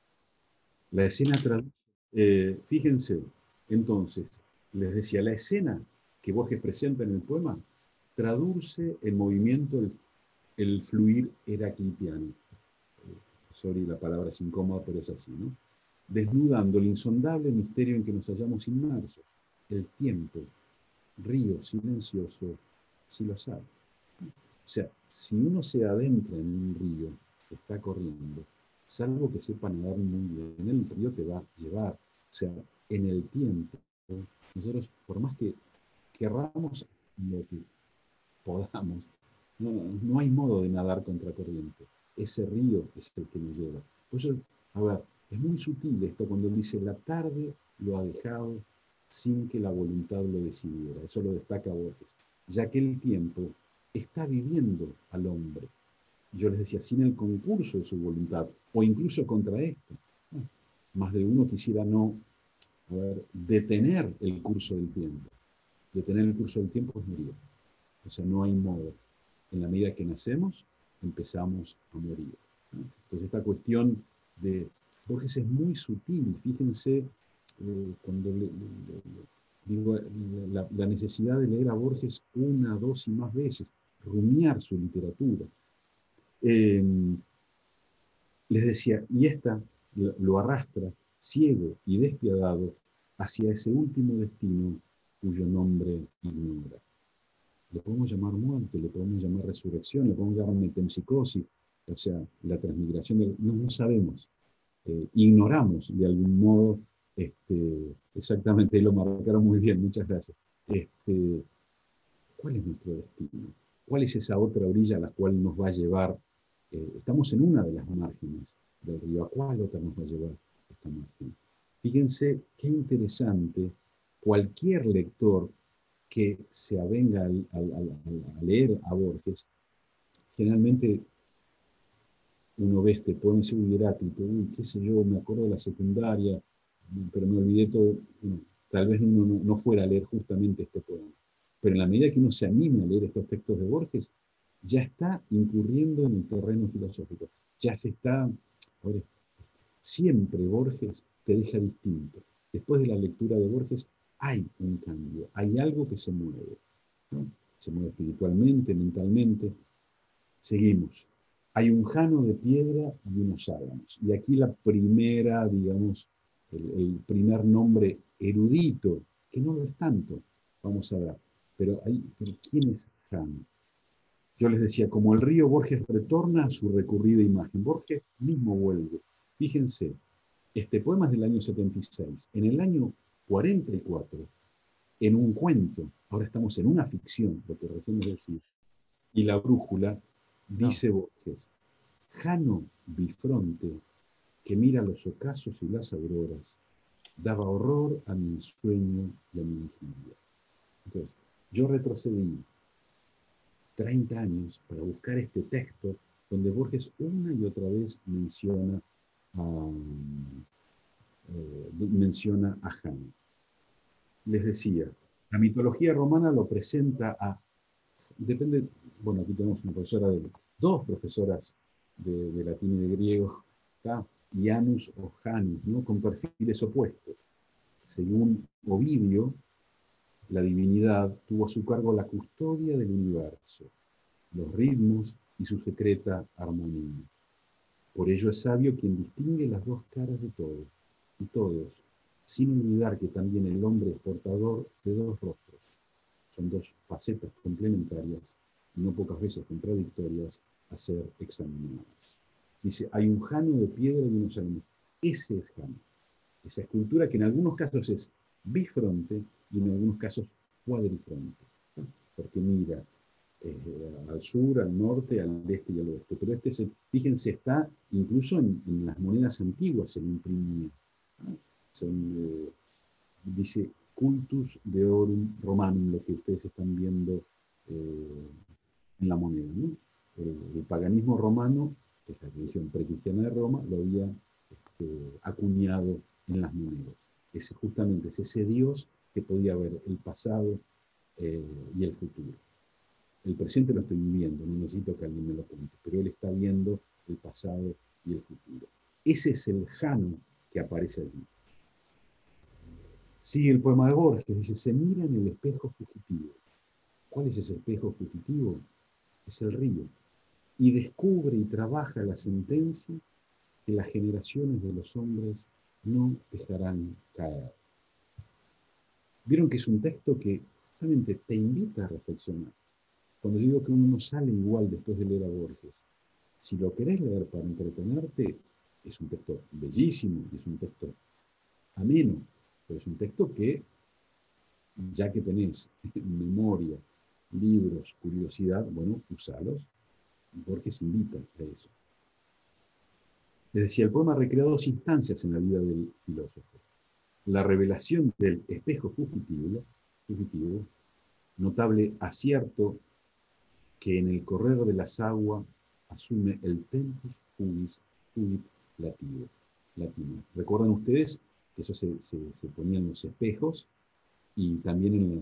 La escena fíjense, entonces, les decía, la escena que Borges presenta en el poema traduce en movimiento el fluir heraclitiano. Sorry, la palabra es incómoda, pero es así, ¿no? Desnudando el insondable misterio en que nos hallamos inmersos, el tiempo, río silencioso, si lo sabe. O sea, si uno se adentra en un río que está corriendo, salvo que sepa nadar muy bien, el río te va a llevar. O sea, en el tiempo, nosotros, por más que querramos lo que podamos, no hay modo de nadar contra corriente. Ese río es el que nos lleva. Por eso, a ver, es muy sutil esto cuando él dice, la tarde lo ha dejado sin que la voluntad lo decidiera. Eso lo destaca Borges. Ya que el tiempo está viviendo al hombre. Yo les decía, sin el concurso de su voluntad, o incluso contra esto. Más de uno quisiera no, a ver, detener el curso del tiempo. Detener el curso del tiempo es morir. O sea, no hay modo. En la medida que nacemos, empezamos a morir, ¿no? Entonces, esta cuestión de Borges es muy sutil. Fíjense, cuando digo la necesidad de leer a Borges una, dos y más veces, rumiar su literatura. Eh, Les decía, y esta lo arrastra, ciego y despiadado, hacia ese último destino cuyo nombre ignora. Le podemos llamar muerte, le podemos llamar resurrección, le podemos llamar metempsicosis, o sea, la transmigración, no sabemos, ignoramos de algún modo, exactamente, lo marcaron muy bien, muchas gracias. ¿Cuál es nuestro destino? ¿Cuál es esa otra orilla a la cual nos va a llevar? Estamos en una de las márgenes del río. ¿A cuál otra nos va a llevar esta margen? Fíjense qué interesante, cualquier lector que se avenga a leer a Borges, generalmente uno ve este poema y se Heráclito, qué sé yo, me acuerdo de la secundaria, pero me olvidé todo. Bueno, tal vez uno no fuera a leer justamente este poema. Pero en la medida que uno se anime a leer estos textos de Borges, ya está incurriendo en el terreno filosófico. Ya se está, Ahora, siempre Borges te deja distinto. Después de la lectura de Borges hay un cambio, hay algo que se mueve, ¿no? Se mueve espiritualmente, mentalmente. Seguimos. Hay un jano de piedra y unos álamos. Y aquí la primera, digamos, el primer nombre erudito, que no lo es tanto, vamos a ver. Pero ¿quién es Jano? Yo les decía, como el río, Borges retorna a su recurrida imagen. Borges mismo vuelve. Fíjense, este poema es del año 76. En el año 44, en un cuento, ahora estamos en una ficción, lo que recién les decía, y la brújula, No. dice Borges, Jano bifronte, que mira los ocasos y las auroras, daba horror a mi sueño y a mi vigilia. Entonces, yo retrocedí 30 años para buscar este texto donde Borges una y otra vez menciona a Jano. Les decía, la mitología romana lo presenta depende, bueno, aquí tenemos una profesora dos profesoras de latín y de griego, ¿tá? Janus o Janus, ¿no? Con perfiles opuestos. Según Ovidio, la divinidad tuvo a su cargo la custodia del universo, los ritmos y su secreta armonía. Por ello es sabio quien distingue las dos caras de todos, y todos, sin olvidar que también el hombre es portador de dos rostros. Son dos facetas complementarias y no pocas veces contradictorias a ser examinadas. Dice, hay un jano de piedra y unos álamos. Ese es Jano. Esa escultura que en algunos casos es bifronte y en algunos casos cuadrifronte. ¿No? Porque mira al sur, al norte, al este y al oeste. Pero fíjense, está incluso en las monedas antiguas se imprimía. ¿No? Dice cultus deorum romanum, lo que ustedes están viendo en la moneda, ¿no? El paganismo romano, que es la religión precristiana de Roma, lo había acuñado en las monedas. Justamente es ese Dios que podía ver el pasado y el futuro. El presente lo estoy viviendo, no necesito que alguien me lo cuente, pero él está viendo el pasado y el futuro. Ese es el Jano que aparece allí. Sigue el poema de Borges, dice, se mira en el espejo fugitivo. ¿Cuál es ese espejo fugitivo? Es el río. Y descubre y trabaja la sentencia que las generaciones de los hombres no dejarán caer. Vieron que es un texto que justamente te invita a reflexionar. Cuando digo que uno no sale igual después de leer a Borges, si lo querés leer para entretenerte, es un texto bellísimo, es un texto ameno, pero es un texto que, ya que tenés memoria, libros, curiosidad, bueno, usalos, Borges invita a eso. Les decía, el poema recrea dos instancias en la vida del filósofo. La revelación del espejo fugitivo, notable acierto que en el correr de las aguas asume el tempus fugit latino. ¿Recuerdan ustedes que eso se ponía en los espejos y también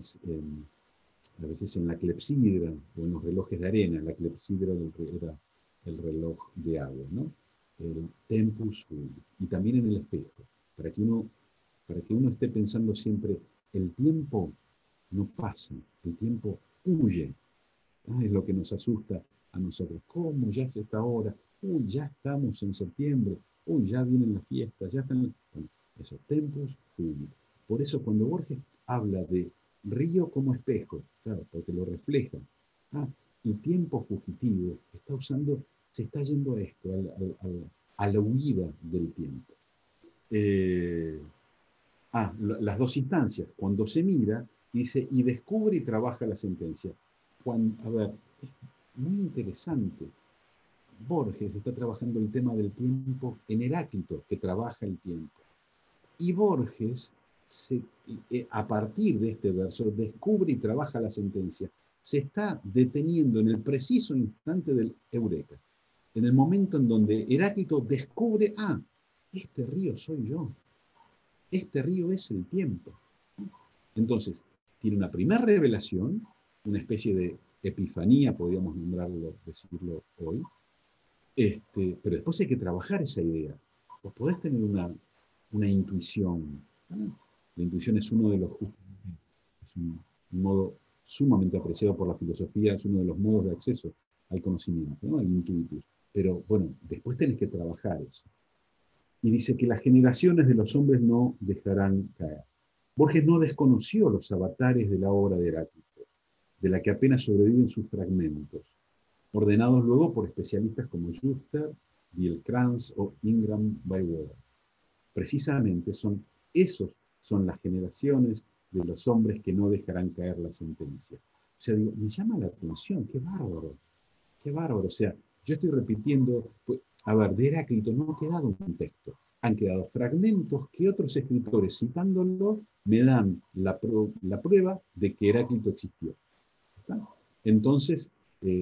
a veces en la clepsidra o en los relojes de arena? La clepsidra era el reloj de agua, ¿no? El tempus fugit. Y también en el espejo, para que uno esté pensando siempre, el tiempo no pasa, el tiempo huye. Es lo que nos asusta a nosotros. ¿Cómo ya es esta hora? Uy, ya estamos en septiembre. Uy, ya vienen las fiestas. Ya están. Bueno, eso, tempus fugit. Por eso cuando Borges habla de río como espejo, claro, porque lo refleja, y tiempo fugitivo, se está yendo a esto, a la huida del tiempo. Las dos instancias. Cuando se mira, dice, y descubre y trabaja la sentencia. A ver, es muy interesante. Borges está trabajando el tema del tiempo en Heráclito, que trabaja el tiempo. Y Borges, a partir de este verso, descubre y trabaja la sentencia. Se está deteniendo en el preciso instante del eureka, en el momento en donde Heráclito descubre, este río soy yo. Este río es el tiempo. Entonces, tiene una primera revelación, una especie de epifanía, podríamos decirlo hoy, Pero después hay que trabajar esa idea. Vos podés tener una intuición. ¿No? La intuición es uno de los, es un modo sumamente apreciado por la filosofía, es uno de los modos de acceso al conocimiento, ¿no? El intuitus. Pero bueno, después tenés que trabajar eso. Y dice que las generaciones de los hombres no dejarán caer. Borges no desconoció los avatares de la obra de Heráclito, de la que apenas sobreviven sus fragmentos, ordenados luego por especialistas como Schuster, Diel-Kranz o Ingram Baywer. Precisamente son las generaciones de los hombres que no dejarán caer la sentencia. O sea, digo, me llama la atención, qué bárbaro, qué bárbaro. O sea, yo estoy repitiendo, pues, a ver, de Heráclito no ha quedado un texto, han quedado fragmentos que otros escritores, citándolo, me dan la prueba de que Heráclito existió. ¿Está? Entonces,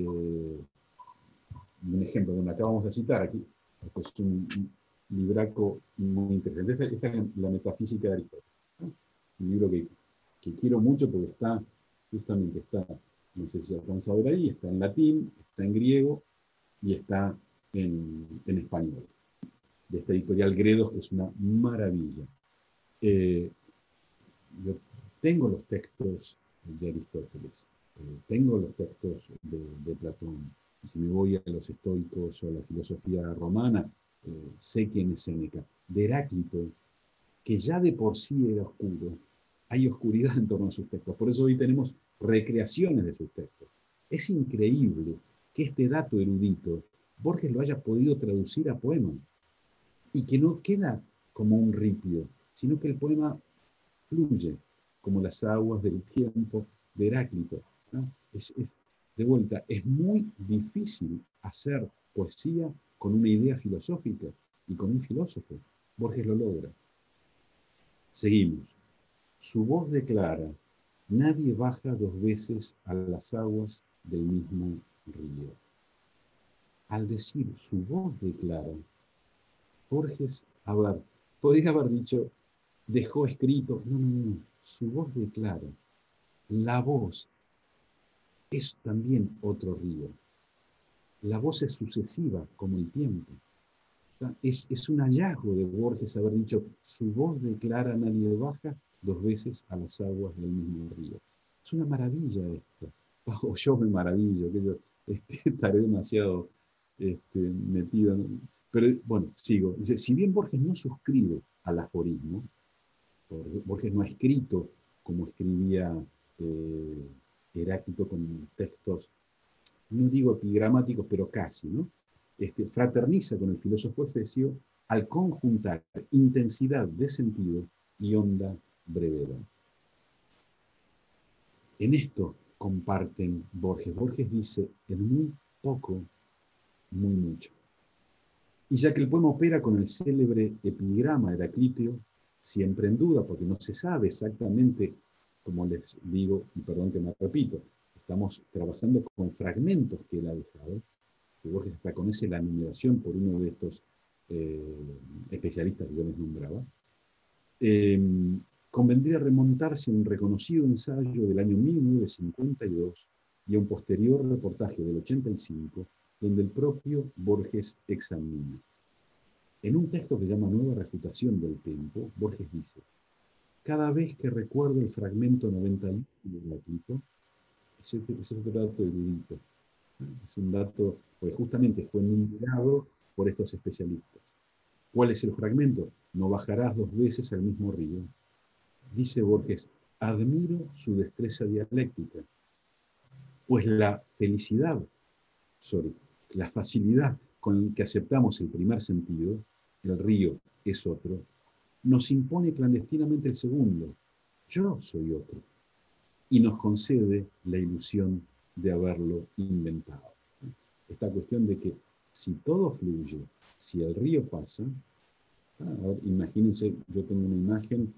un ejemplo, bueno, acabamos de citar aquí, es un libraco muy interesante. Esta es la metafísica de Aristóteles, ¿no? Un libro que quiero mucho porque justamente está, no sé si se alcanza a ver ahí, está en latín, está en griego y está en español. De esta editorial Gredos, que es una maravilla. Eh, yo tengo los textos de Aristóteles, tengo los textos de Platón. Si me voy a los estoicos o a la filosofía romana, sé quién es Séneca. De Heráclito, que ya de por sí era oscuro, hay oscuridad en torno a sus textos. Por eso hoy tenemos recreaciones de sus textos. Es increíble que este dato erudito Borges lo haya podido traducir a poema y que no queda como un ripio, sino que el poema fluye como las aguas del tiempo de Heráclito, ¿no? De vuelta, es muy difícil hacer poesía con una idea filosófica y con un filósofo. Borges lo logra. Seguimos. Su voz declara, nadie baja dos veces a las aguas del mismo río. Al decir su voz declara, Borges, podría haber dicho, dejó escrito, no, su voz declara. La voz es también otro río. La voz es sucesiva como el tiempo. Es un hallazgo de Borges haber dicho, su voz declara nadie baja dos veces a las aguas del mismo río. Es una maravilla esto. O yo me maravillo, que yo estaré demasiado metido. Pero bueno, sigo. Dice, si bien Borges no suscribe al aforismo, Borges no ha escrito como escribía Heráclito con textos, no digo epigramáticos, pero casi, ¿no? Fraterniza con el filósofo efesio al conjuntar intensidad de sentido y honda brevedad. En esto comparten Borges. Borges dice, en muy poco, muy mucho. Y ya que el poema opera con el célebre epigrama heraclíteo, siempre en duda, porque no se sabe exactamente, como les digo, y perdón que me repito, estamos trabajando con fragmentos que él ha dejado, que Borges está con esa la numeración por uno de estos especialistas que yo les nombraba, convendría remontarse a un reconocido ensayo del año 1952 y a un posterior reportaje del 85, donde el propio Borges examina. En un texto que se llama Nueva refutación del tempo, Borges dice, cada vez que recuerdo el fragmento 91 de Heráclito, ese es otro dato erudito, es un dato, pues justamente fue enumerado por estos especialistas. ¿Cuál es el fragmento? No bajarás dos veces al mismo río. Dice Borges, admiro su destreza dialéctica, pues la facilidad con que aceptamos el primer sentido, el río es otro, nos impone clandestinamente el segundo, yo soy otro, y nos concede la ilusión de haberlo inventado. Esta cuestión de que si todo fluye, si el río pasa, a ver, imagínense, yo tengo una imagen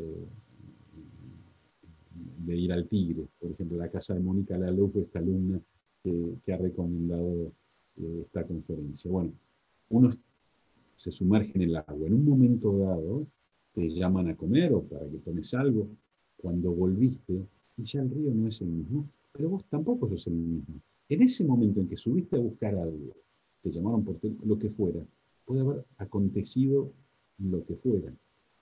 de ir al Tigre, por ejemplo, la casa de Mónica Lalup, esta alumna que ha recomendado esta conferencia. Bueno, uno se sumerge en el agua, en un momento dado te llaman a comer o para que tomes algo, cuando volviste, y ya el río no es el mismo, pero vos tampoco sos el mismo. En ese momento en que subiste a buscar algo te llamaron por lo que fuera, puede haber acontecido lo que fuera.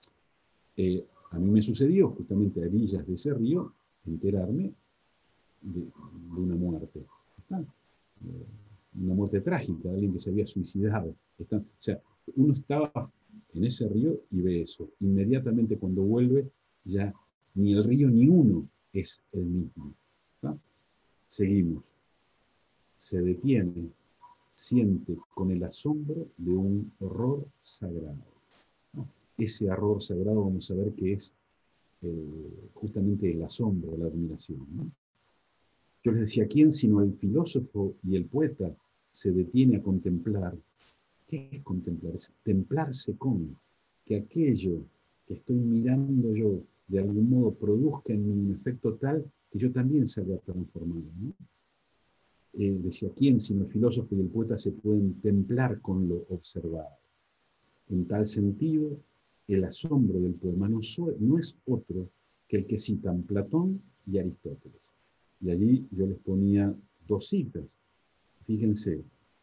A mí me sucedió justamente a orillas de ese río enterarme de una muerte. ¿Está? Una muerte trágica, alguien que se había suicidado. O sea, uno estaba en ese río y ve eso. Inmediatamente cuando vuelve, ya ni el río ni uno es el mismo. ¿Está? Seguimos. Se detiene, siente con el asombro de un horror sagrado. ¿No? Ese horror sagrado vamos a ver que es justamente el asombro, la admiración. ¿No? Yo les decía, ¿quién sino el filósofo y el poeta se detiene a contemplar? ¿Qué es contemplar? Es templarse con que aquello que estoy mirando yo de algún modo produzca en mí un efecto tal que yo también se haya transformado. ¿No? Decía, ¿quién sino el filósofo y el poeta se pueden templar con lo observado? En tal sentido, el asombro del poema no es otro que el que citan Platón y Aristóteles. Y allí yo les ponía dos citas. Fíjense,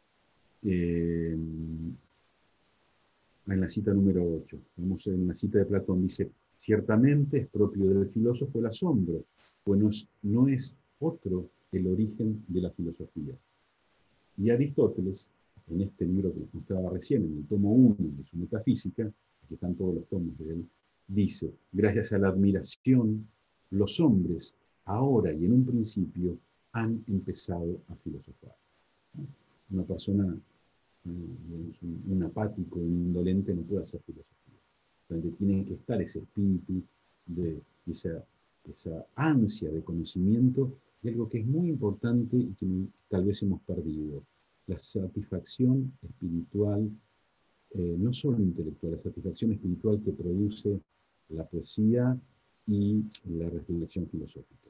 en la cita número 8, vamos en la cita de Platón, dice, ciertamente es propio del filósofo el asombro, pues no es otro el origen de la filosofía. Y Aristóteles, en este libro que les mostraba recién, en el tomo 1 de su Metafísica, aquí están todos los tomos de él, dice, gracias a la admiración, los hombres, ahora y en un principio, han empezado a filosofar. Una persona, un apático, un indolente, no puede hacer filosofía. Donde tiene que estar ese espíritu de esa ansia de conocimiento de algo que es muy importante y que tal vez hemos perdido. La satisfacción espiritual, no solo intelectual, la satisfacción espiritual que produce la poesía y la reflexión filosófica.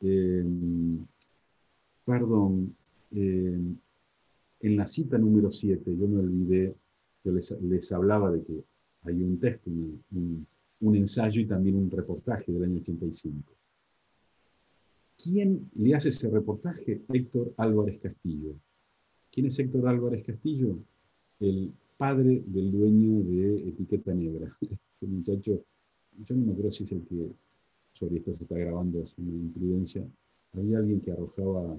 Perdón, en la cita número 7, yo me olvidé, yo les hablaba de que hay un texto, un ensayo y también un reportaje del año 85. ¿Quién le hace ese reportaje? Héctor Álvarez Castillo. ¿Quién es Héctor Álvarez Castillo? El padre del dueño de Etiqueta Negra. Este muchacho, yo no me acuerdo si es el que, sobre esto se está grabando, es una imprudencia. Había alguien que arrojó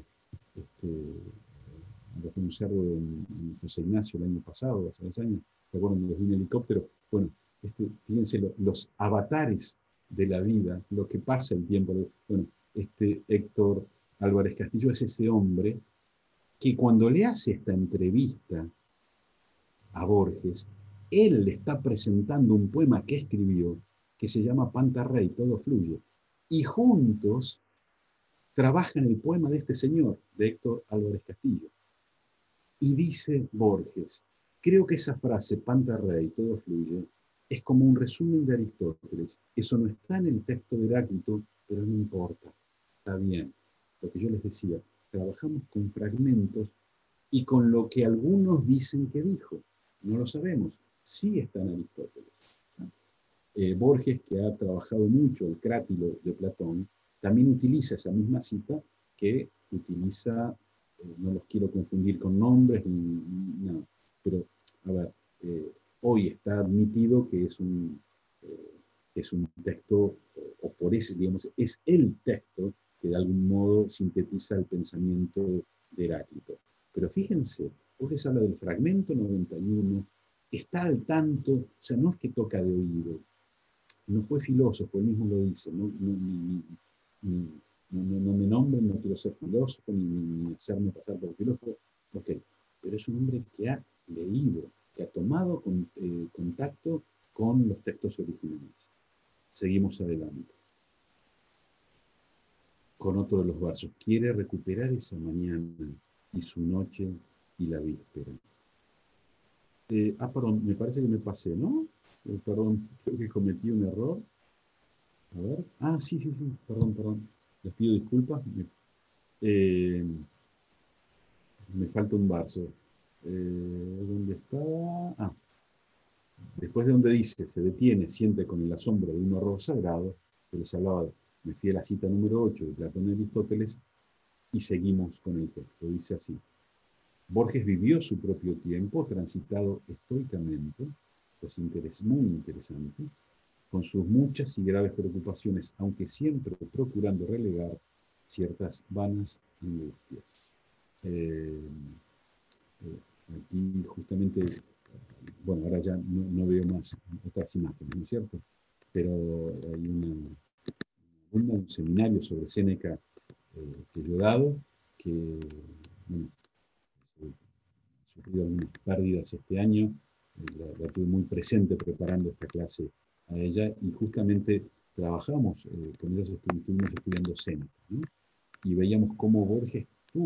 un cerdo en José Ignacio el año pasado, hace 2 años, ¿se acuerdan? Desde un helicóptero. Bueno, fíjense los avatares de la vida, lo que pasa el tiempo. Bueno, Héctor Álvarez Castillo es ese hombre que cuando le hace esta entrevista a Borges, él le está presentando un poema que escribió que se llama Pantarrey, todo fluye. Y juntos trabajan el poema de este señor, de Héctor Álvarez Castillo. Y dice Borges, creo que esa frase, Pantarrey, todo fluye, es como un resumen de Aristóteles. Eso no está en el texto de Heráclito, pero no importa, está bien. Lo que yo les decía, trabajamos con fragmentos y con lo que algunos dicen que dijo. No lo sabemos. Sí está en Aristóteles. Borges, que ha trabajado mucho el crátilo de Platón, también utiliza esa misma cita que utiliza, no los quiero confundir con nombres, ni nada, pero a ver, hoy está admitido que es un texto, o por ese, digamos, es el texto que de algún modo sintetiza el pensamiento de Heráclito. Pero fíjense, Borges habla del fragmento 91, está al tanto, o sea, no es que toca de oído, no fue filósofo, él mismo lo dice, no me nombren, no quiero ser filósofo, ni hacerme pasar por filósofo, ok, pero es un hombre que ha leído, que ha tomado contacto con los textos originales. Seguimos adelante. Con otro de los versos, quiere recuperar esa mañana y su noche y la víspera. Perdón, me parece que me pasé, ¿no? Perdón, creo que cometí un error. A ver. Sí, perdón. Les pido disculpas. Me falta un verso. ¿Dónde estaba? Después de donde dice, se detiene, siente con el asombro de un horror sagrado, que les hablaba, me fui a la cita número 8 de Platón y Aristóteles, y seguimos con el texto. Dice así. Borges vivió su propio tiempo, transitado estoicamente, pues muy interesante, con sus muchas y graves preocupaciones, aunque siempre procurando relegar ciertas vanas angustias. Aquí justamente, bueno, ahora ya no veo más otras imágenes, ¿no es cierto? Pero hay un seminario sobre Séneca que yo he dado, que bueno, he sufrido algunas pérdidas este año, la tuve muy presente preparando esta clase a ella, y justamente trabajamos con ellos, estuvimos estudiando Séneca, ¿no? Y veíamos cómo Borges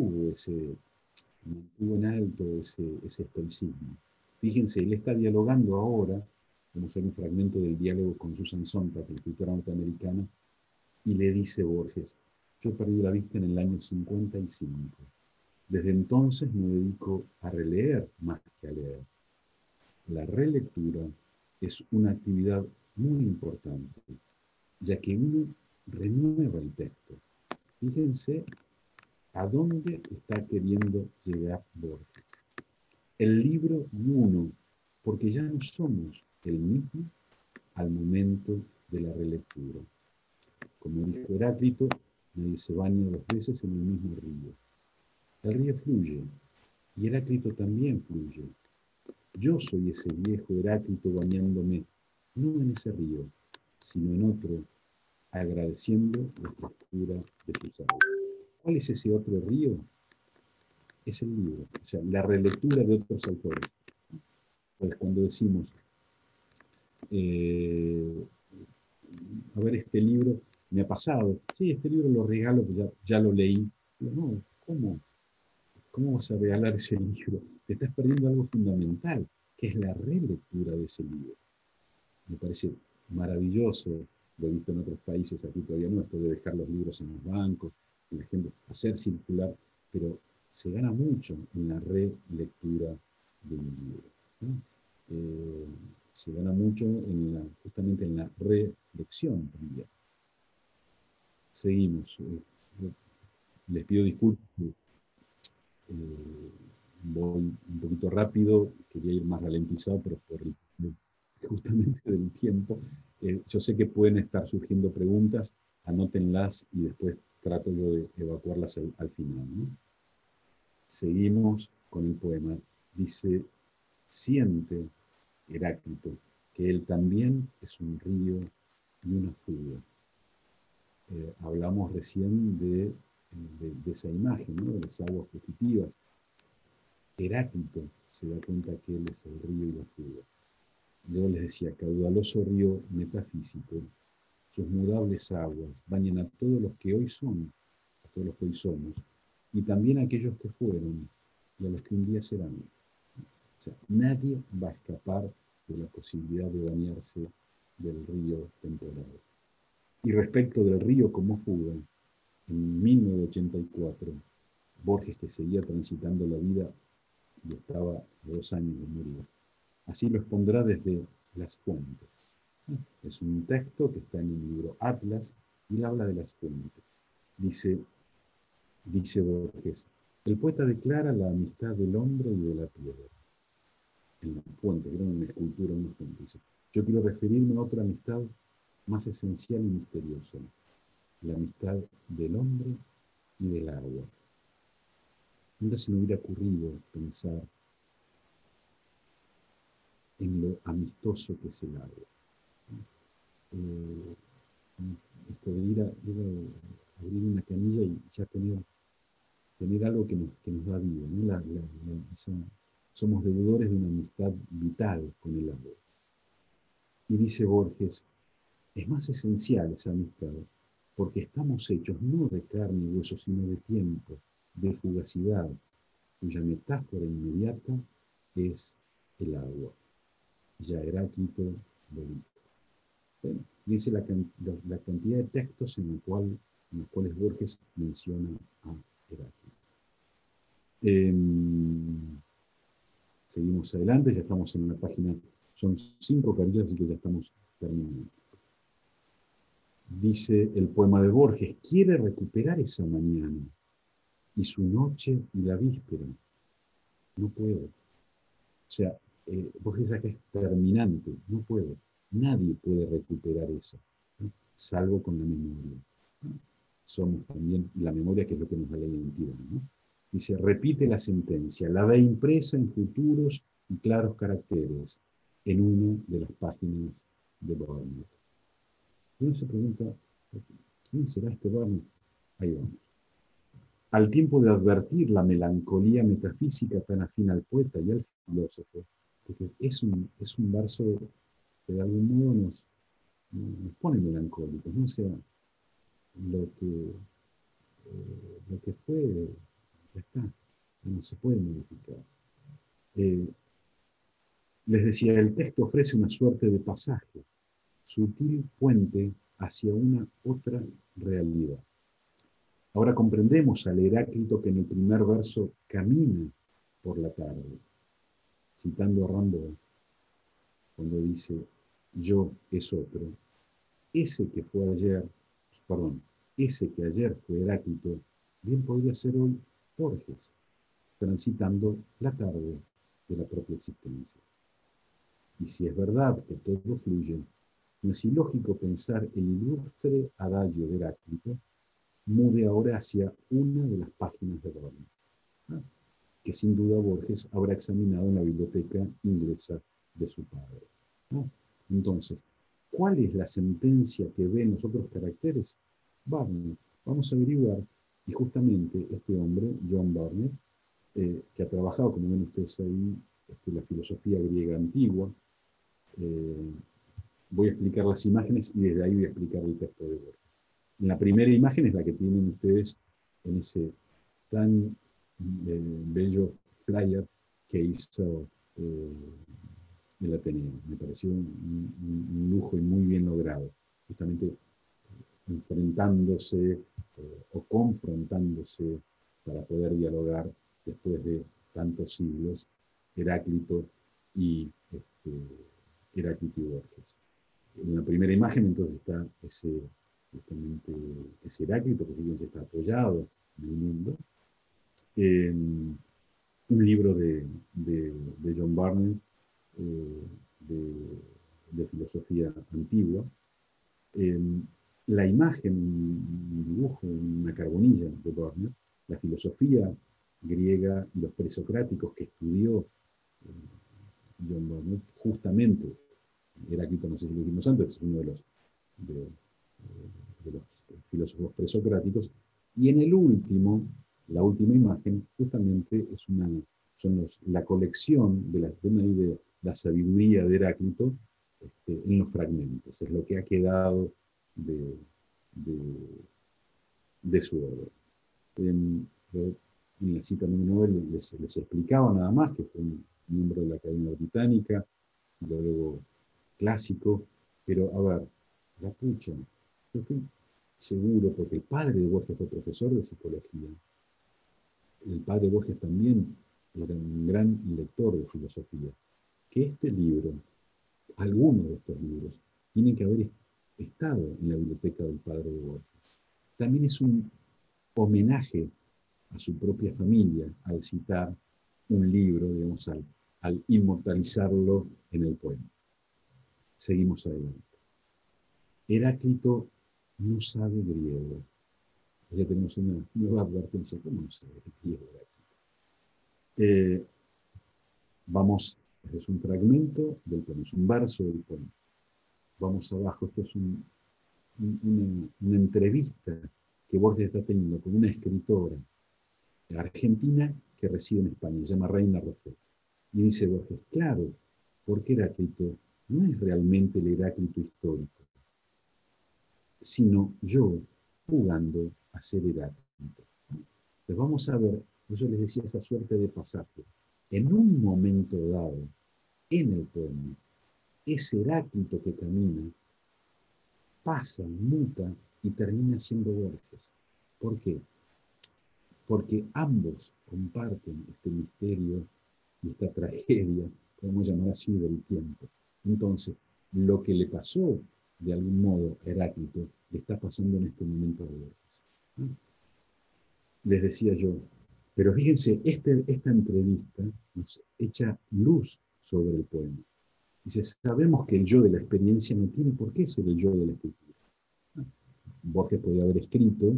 mantuvo en alto ese estoicismo. Fíjense, él está dialogando ahora, vamos a ver un fragmento del diálogo con Susan Sontag, la escritora norteamericana, y le dice Borges: yo perdí la vista en el año 55. Desde entonces me dedico a releer más que a leer. La relectura es una actividad muy importante, ya que uno renueva el texto. Fíjense a dónde está queriendo llegar Borges. El libro y uno, porque ya no somos el mismo al momento de la relectura. Como dijo Heráclito, nadie se baña 2 veces en el mismo río. El río fluye, y Heráclito también fluye. Yo soy ese viejo Heráclito bañándome, no en ese río, sino en otro, agradeciendo la frescura de sus aguas. ¿Cuál es ese otro río? Es el libro, o sea, la relectura de otros autores. Pues cuando decimos, a ver, este libro me ha pasado, sí, este libro lo regalo, pues ya lo leí. Pero no, ¿cómo vas a regalar ese libro? Te estás perdiendo algo fundamental, que es la relectura de ese libro. Me parece maravilloso, lo he visto en otros países, aquí todavía no, esto de dejar los libros en los bancos, en la gente, hacer circular, pero se gana mucho en la relectura de un libro, ¿no? Se gana mucho justamente en la reflexión también. Seguimos. Les pido disculpas. Voy un poquito rápido, quería ir más ralentizado, pero justamente del tiempo. Yo sé que pueden estar surgiendo preguntas, anótenlas y después trato yo de evacuarlas al final, ¿no? Seguimos con el poema. Dice: siente Heráclito que él también es un río y una fuga. Hablamos recién de esa imagen, ¿no? De las aguas fugitivas. Heráclito se da cuenta que él es el río y la fuga. Yo les decía, caudaloso río metafísico, sus mudables aguas bañan a todos los que hoy son, a todos los que hoy somos, y también a aquellos que fueron y a los que un día serán. O sea, nadie va a escapar de la posibilidad de bañarse del río temporal. Y respecto del río como fuga, en 1984, Borges, que seguía transitando la vida y estaba a 2 años de morir, así lo expondrá desde las fuentes. ¿Sí? Es un texto que está en el libro Atlas y habla de las fuentes. Dice Borges: el poeta declara la amistad del hombre y de la piedra. En la fuente, era una escultura, una fuente. Dice: yo quiero referirme a otra amistad más esencial y misteriosa, la amistad del hombre y del agua. Nunca se me hubiera ocurrido pensar en lo amistoso que es el agua. Esto de ir a abrir una canilla y ya tener algo que nos da vida, ¿no? Somos deudores de una amistad vital con el agua. Y dice Borges: es más esencial esa amistad, porque estamos hechos no de carne y hueso, sino de tiempo, de fugacidad, cuya metáfora inmediata es el agua. Ya Heráclito lo dijo. Bueno, dice la cantidad de textos en los cuales Borges menciona a Heráclito. Seguimos adelante, ya estamos en la página, son 5 carillas, así que ya estamos terminando. Dice el poema de Borges: quiere recuperar esa mañana, y su noche y la víspera, no puedo. O sea, Borges acá es terminante, no puedo. Nadie puede recuperar eso, ¿no? Salvo con la memoria, ¿no? Somos también la memoria, que es lo que nos da la identidad, ¿no? Dice, repite la sentencia, la ve impresa en futuros y claros caracteres en una de las páginas de Barnett. Y uno se pregunta, ¿quién será este Barnett? Ahí vamos. Al tiempo de advertir la melancolía metafísica tan afín al poeta y al filósofo, porque es un verso que de algún modo nos pone melancólicos, ¿no? O sea, lo que, lo que fue, ya está, no se puede modificar. Eh, Les decía, el texto ofrece una suerte de pasaje, sutil puente hacia una otra realidad. Ahora comprendemos al Heráclito que en el primer verso camina por la tarde, citando a Rambaud, cuando dice, yo es otro, ese que fue ayer, perdón, ese que ayer fue Heráclito, bien podría ser hoy Borges, transitando la tarde de la propia existencia. Y si es verdad que todo fluye, no es ilógico pensar el ilustre adagio de Heráclito mude ahora hacia una de las páginas de Borges, ¿no? Que sin duda Borges habrá examinado en la biblioteca inglesa de su padre, ¿no? Entonces, ¿cuál es la sentencia que ve en los otros caracteres? Vamos a averiguar, y justamente este hombre, John Barnett, que ha trabajado, como ven ustedes ahí, la filosofía griega antigua, eh, voy a explicar las imágenes y desde ahí voy a explicar el texto de Borges. La primera imagen es la que tienen ustedes en ese tan bello flyer que hizo el Ateneo. Me pareció un lujo y muy bien logrado. Justamente enfrentándose o confrontándose para poder dialogar después de tantos siglos, Heráclito y Heráclito y Borges. En la primera imagen entonces está justamente ese Heráclito, que fíjense está apoyado en el mundo. Un libro de John Barnett, eh, de filosofía antigua. Eh, la imagen, un dibujo, una carbonilla de Barnett, la filosofía griega y los presocráticos que estudió John Barnett, justamente, Heráclito, no sé si lo dijimos antes, es uno de, de los filósofos presocráticos, y en el último, la última imagen, justamente la colección de la sabiduría de Heráclito en los fragmentos, es lo que ha quedado de, de, de su obra. En la cita número 9 les explicaba nada más que fue un miembro de la Academia Británica, luego clásico, pero a ver, la pucha, yo estoy seguro, porque el padre de Borges fue profesor de psicología, el padre de Borges también era un gran lector de filosofía, que este libro, algunos de estos libros, tienen que haber estado en la biblioteca del padre de Borges. También es un homenaje a su propia familia al citar un libro, digamos, al inmortalizarlo en el poema. Seguimos adelante. Heráclito no sabe griego. Ya tenemos una nueva advertencia. ¿Cómo no sabe griego Heráclito? Vamos, este es un fragmento del poema, es un verso del poema. Vamos abajo, esto es una entrevista que Borges está teniendo con una escritora argentina que reside en España, se llama Reina Rosset. Y dice Borges, claro, porque Heráclito no es realmente el Heráclito histórico, sino yo jugando a ser Heráclito. Pues vamos a ver, yo les decía esa suerte de pasaje. En un momento dado, en el poema, ese Heráclito que camina pasa, muta y termina siendo Borges. ¿Por qué? Porque ambos comparten este misterio y esta tragedia, podemos llamar así, del tiempo. Entonces, lo que le pasó de algún modo a Heráclito le está pasando en este momento a Borges. ¿No? Les decía yo, Pero fíjense, esta entrevista nos echa luz sobre el poema. Dice, sabemos que el yo de la experiencia no tiene por qué ser el yo de la escritura. Borges podía haber escrito,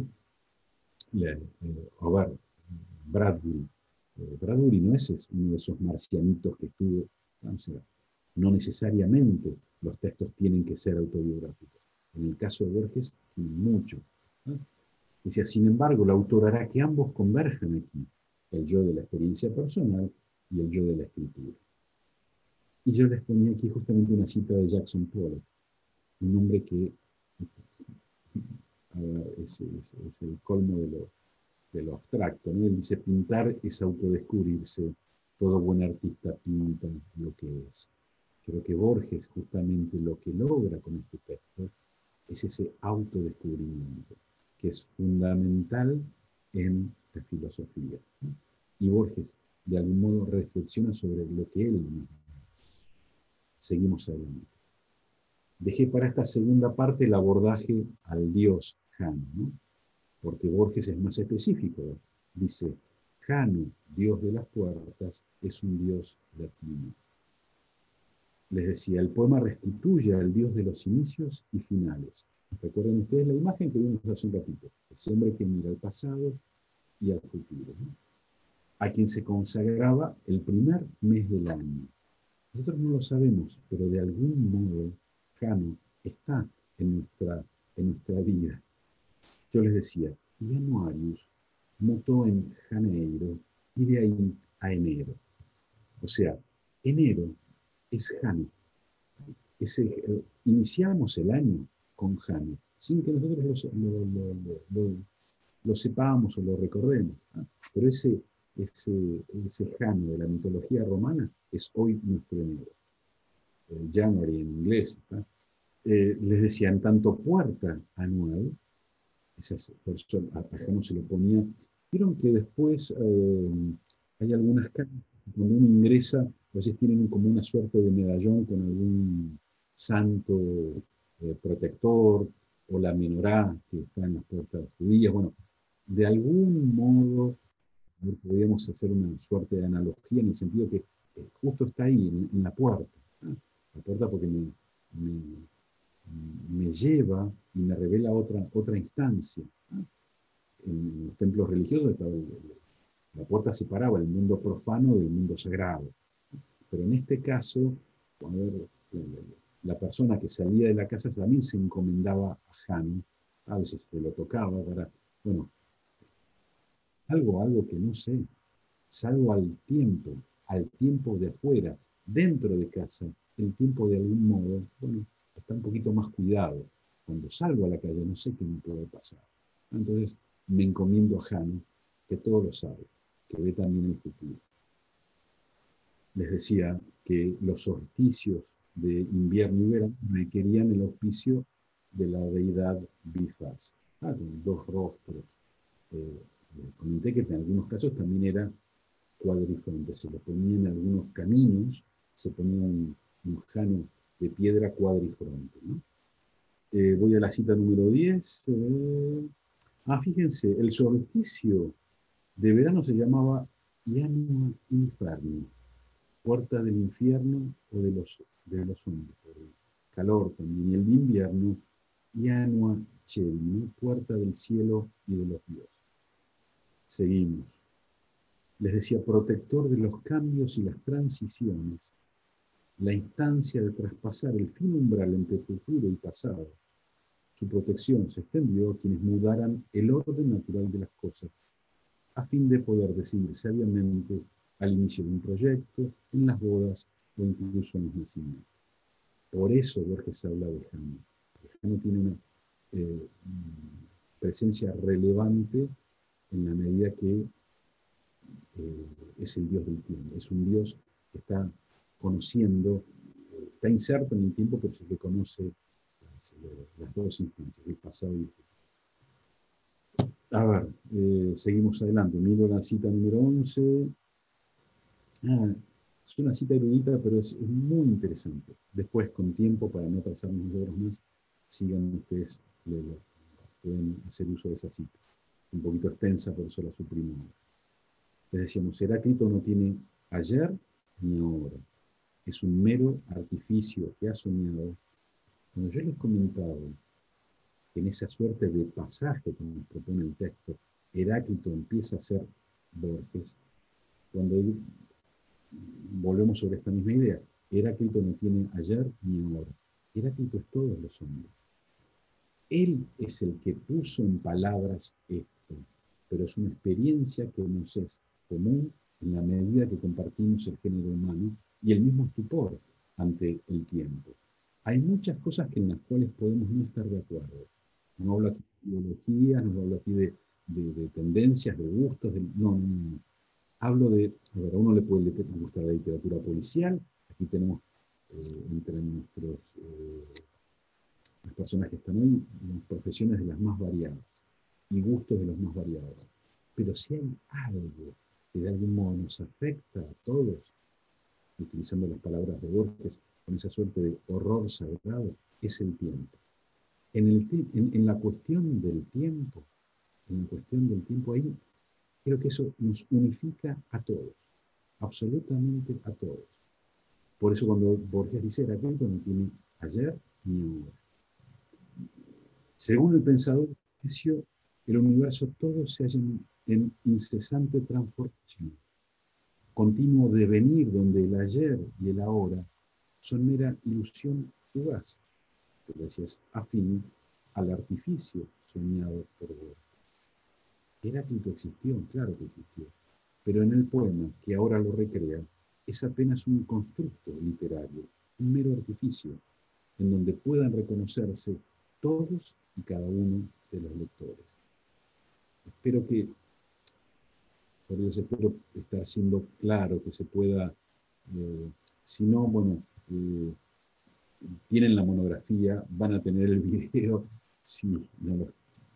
a ver, Bradbury. Bradbury no es uno de esos marcianitos que estuvo, o sea, no necesariamente los textos tienen que ser autobiográficos. En el caso de Borges, mucho. ¿No? Decía, sin embargo, el autor hará que ambos converjan aquí, el yo de la experiencia personal y el yo de la escritura. Y yo les ponía aquí justamente una cita de Jackson Pollock, un hombre que es el colmo de lo abstracto, ¿no? Él dice, pintar es autodescubrirse, todo buen artista pinta lo que es. Creo que Borges justamente lo que logra con este texto es ese autodescubrimiento, que es fundamental en la filosofía, ¿no? Y Borges, de algún modo, reflexiona sobre lo que él mismo es. Seguimos adelante. Dejé para esta segunda parte el abordaje al dios Jano, ¿no? Porque Borges es más específico. Dice, Jano, dios de las puertas, es un dios latino. Les decía, el poema restituye al dios de los inicios y finales. Recuerden ustedes la imagen que vimos hace un ratito. Ese hombre que mira al pasado y al futuro, ¿no? A quien se consagraba el primer mes del año. Nosotros no lo sabemos, pero de algún modo Jano está en nuestra vida. Yo les decía, Januarius mutó en Janeiro y de ahí a enero. O sea, enero es Jano. Iniciamos el año con Jano, sin que nosotros lo sepamos o lo recordemos. ¿Ah? Pero ese Jano de la mitología romana es hoy nuestro enero. January en inglés. ¿Ah? Les decía, en tanto puerta anual, esas personas, a Jano se le ponía. Vieron que después hay algunas casas, cuando uno ingresa, a veces tienen como una suerte de medallón con algún santo protector, o la menorá que está en las puertas judías. Bueno, de algún modo podríamos hacer una suerte de analogía en el sentido que justo está ahí, en la puerta. ¿No? La puerta porque me, me lleva y me revela otra instancia. ¿No? En los templos religiosos la puerta separaba el mundo profano del mundo sagrado. Pero en este caso, la persona que salía de la casa también se encomendaba a Jano, a veces se lo tocaba para, bueno, algo que no sé, salgo al tiempo de afuera, dentro de casa, el tiempo de algún modo, bueno, está un poquito más cuidado. Cuando salgo a la calle no sé qué me puede pasar. Entonces me encomiendo a Jano, que todo lo sabe, que ve también el futuro. Les decía que los solsticios de invierno y verano requerían el auspicio de la deidad Bifaz, con dos rostros. Comenté que en algunos casos también era cuadrifronte, se lo ponía en algunos caminos, se ponía un Jano de piedra cuadrifronte, ¿no? Voy a la cita número 10. Fíjense, el solsticio de verano se llamaba Janua Inferni, puerta del infierno o de los hombres, por el calor también. Y el de invierno, Janua Celi, puerta del cielo y de los dioses. Seguimos. Les decía, protector de los cambios y las transiciones, la instancia de traspasar el fin umbral entre futuro y pasado. Su protección se extendió a quienes mudaran el orden natural de las cosas, a fin de poder decidir sabiamente al inicio de un proyecto, en las bodas o incluso en los nacimientos. Por eso Borges habla de Jano. Jano tiene una presencia relevante en la medida que es el Dios del tiempo. Es un Dios que está conociendo, está inserto en el tiempo, pero sí que conoce las dos instancias, el pasado y el futuro. A ver, seguimos adelante. Miro la cita número 11. Es una cita erudita, pero es muy interesante. Después, con tiempo, para no atrasarnos nosotros más, sigan ustedes, pueden hacer uso de esa cita. Un poquito extensa, por eso la suprimo. Les decíamos, Heráclito no tiene ayer ni ahora. Es un mero artificio que ha soñado. Cuando yo les comentaba que en esa suerte de pasaje que nos propone el texto, Heráclito empieza a ser Borges, cuando volvemos sobre esta misma idea, Heráclito no tiene ayer ni ahora. Heráclito es todos los hombres. Él es el que puso en palabras esto, pero es una experiencia que nos es común en la medida que compartimos el género humano y el mismo estupor ante el tiempo. Hay muchas cosas en las cuales podemos no estar de acuerdo. No hablo aquí de ideologías, no hablo aquí de tendencias, de gustos, no, no, no. Hablo de, a ver, a uno le puede gustar la literatura policial, aquí tenemos entre nuestros las personas que están hoy, profesiones de las más variadas y gustos de los más variados. Pero si hay algo que de algún modo nos afecta a todos, utilizando las palabras de Borges, con esa suerte de horror sagrado, es el tiempo. En la cuestión del tiempo, ahí, creo que eso nos unifica a todos, absolutamente a todos. Por eso cuando Borges dice Heráclito no tiene ayer ni ahora. Según el pensador egipcio, el universo todo se halla en incesante transformación, continuo devenir donde el ayer y el ahora son mera ilusión fugaz, gracias afín al artificio soñado por Borges. Heráclito existió, claro que existió, pero en el poema que ahora lo recrea es apenas un constructo literario, un mero artificio, en donde puedan reconocerse todos y cada uno de los lectores. Espero que, por Dios, espero estar siendo claro, que se pueda, si no, bueno, tienen la monografía, van a tener el video, si no lo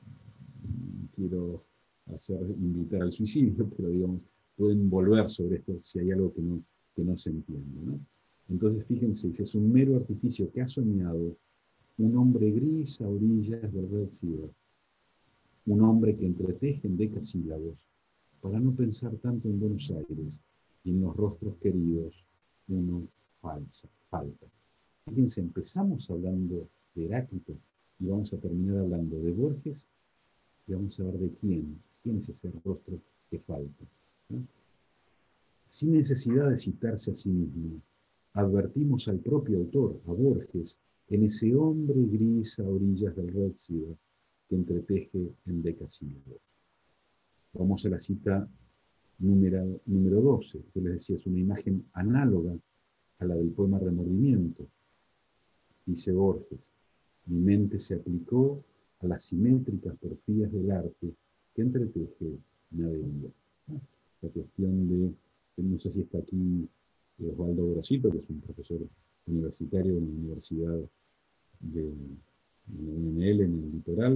quiero invitar al suicidio, pero digamos, pueden volver sobre esto si hay algo que no se entiende, ¿no? Entonces, fíjense, es un mero artificio que ha soñado un hombre gris a orillas del Red Sea, un hombre que entreteje en decasílabos para no pensar tanto en Buenos Aires y en los rostros queridos, uno falta. Fíjense, empezamos hablando de Heráclito y vamos a terminar hablando de Borges y vamos a ver de quién es ese rostro que falta, ¿no? Sin necesidad de citarse a sí mismo, advertimos al propio autor, a Borges, en ese hombre gris a orillas del Red Sea que entreteje en decasílabos. Vamos a la cita número 12, que les decía, es una imagen análoga a la del poema Remordimiento. Dice Borges, mi mente se aplicó a las simétricas porfías del arte que entreteje naderías. La cuestión de, no sé si está aquí Osvaldo Grosito, que es un profesor universitario en la Universidad de UNL en el litoral,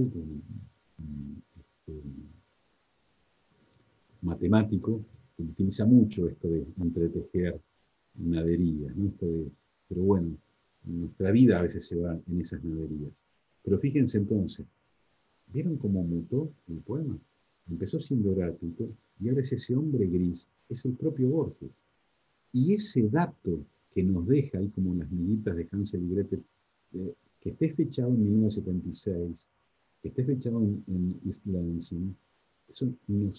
matemático, que utiliza mucho esto de entretejer naderías, ¿no? Pero bueno, nuestra vida a veces se va en esas naderías. Pero fíjense entonces, ¿vieron cómo mutó el poema? Empezó siendo Heráclito y ahora es ese hombre gris, es el propio Borges. Y ese dato que nos deja ahí como las miguitas de Hansel y Gretel, que esté fechado en 1976, que esté fechado en East Lansing, eso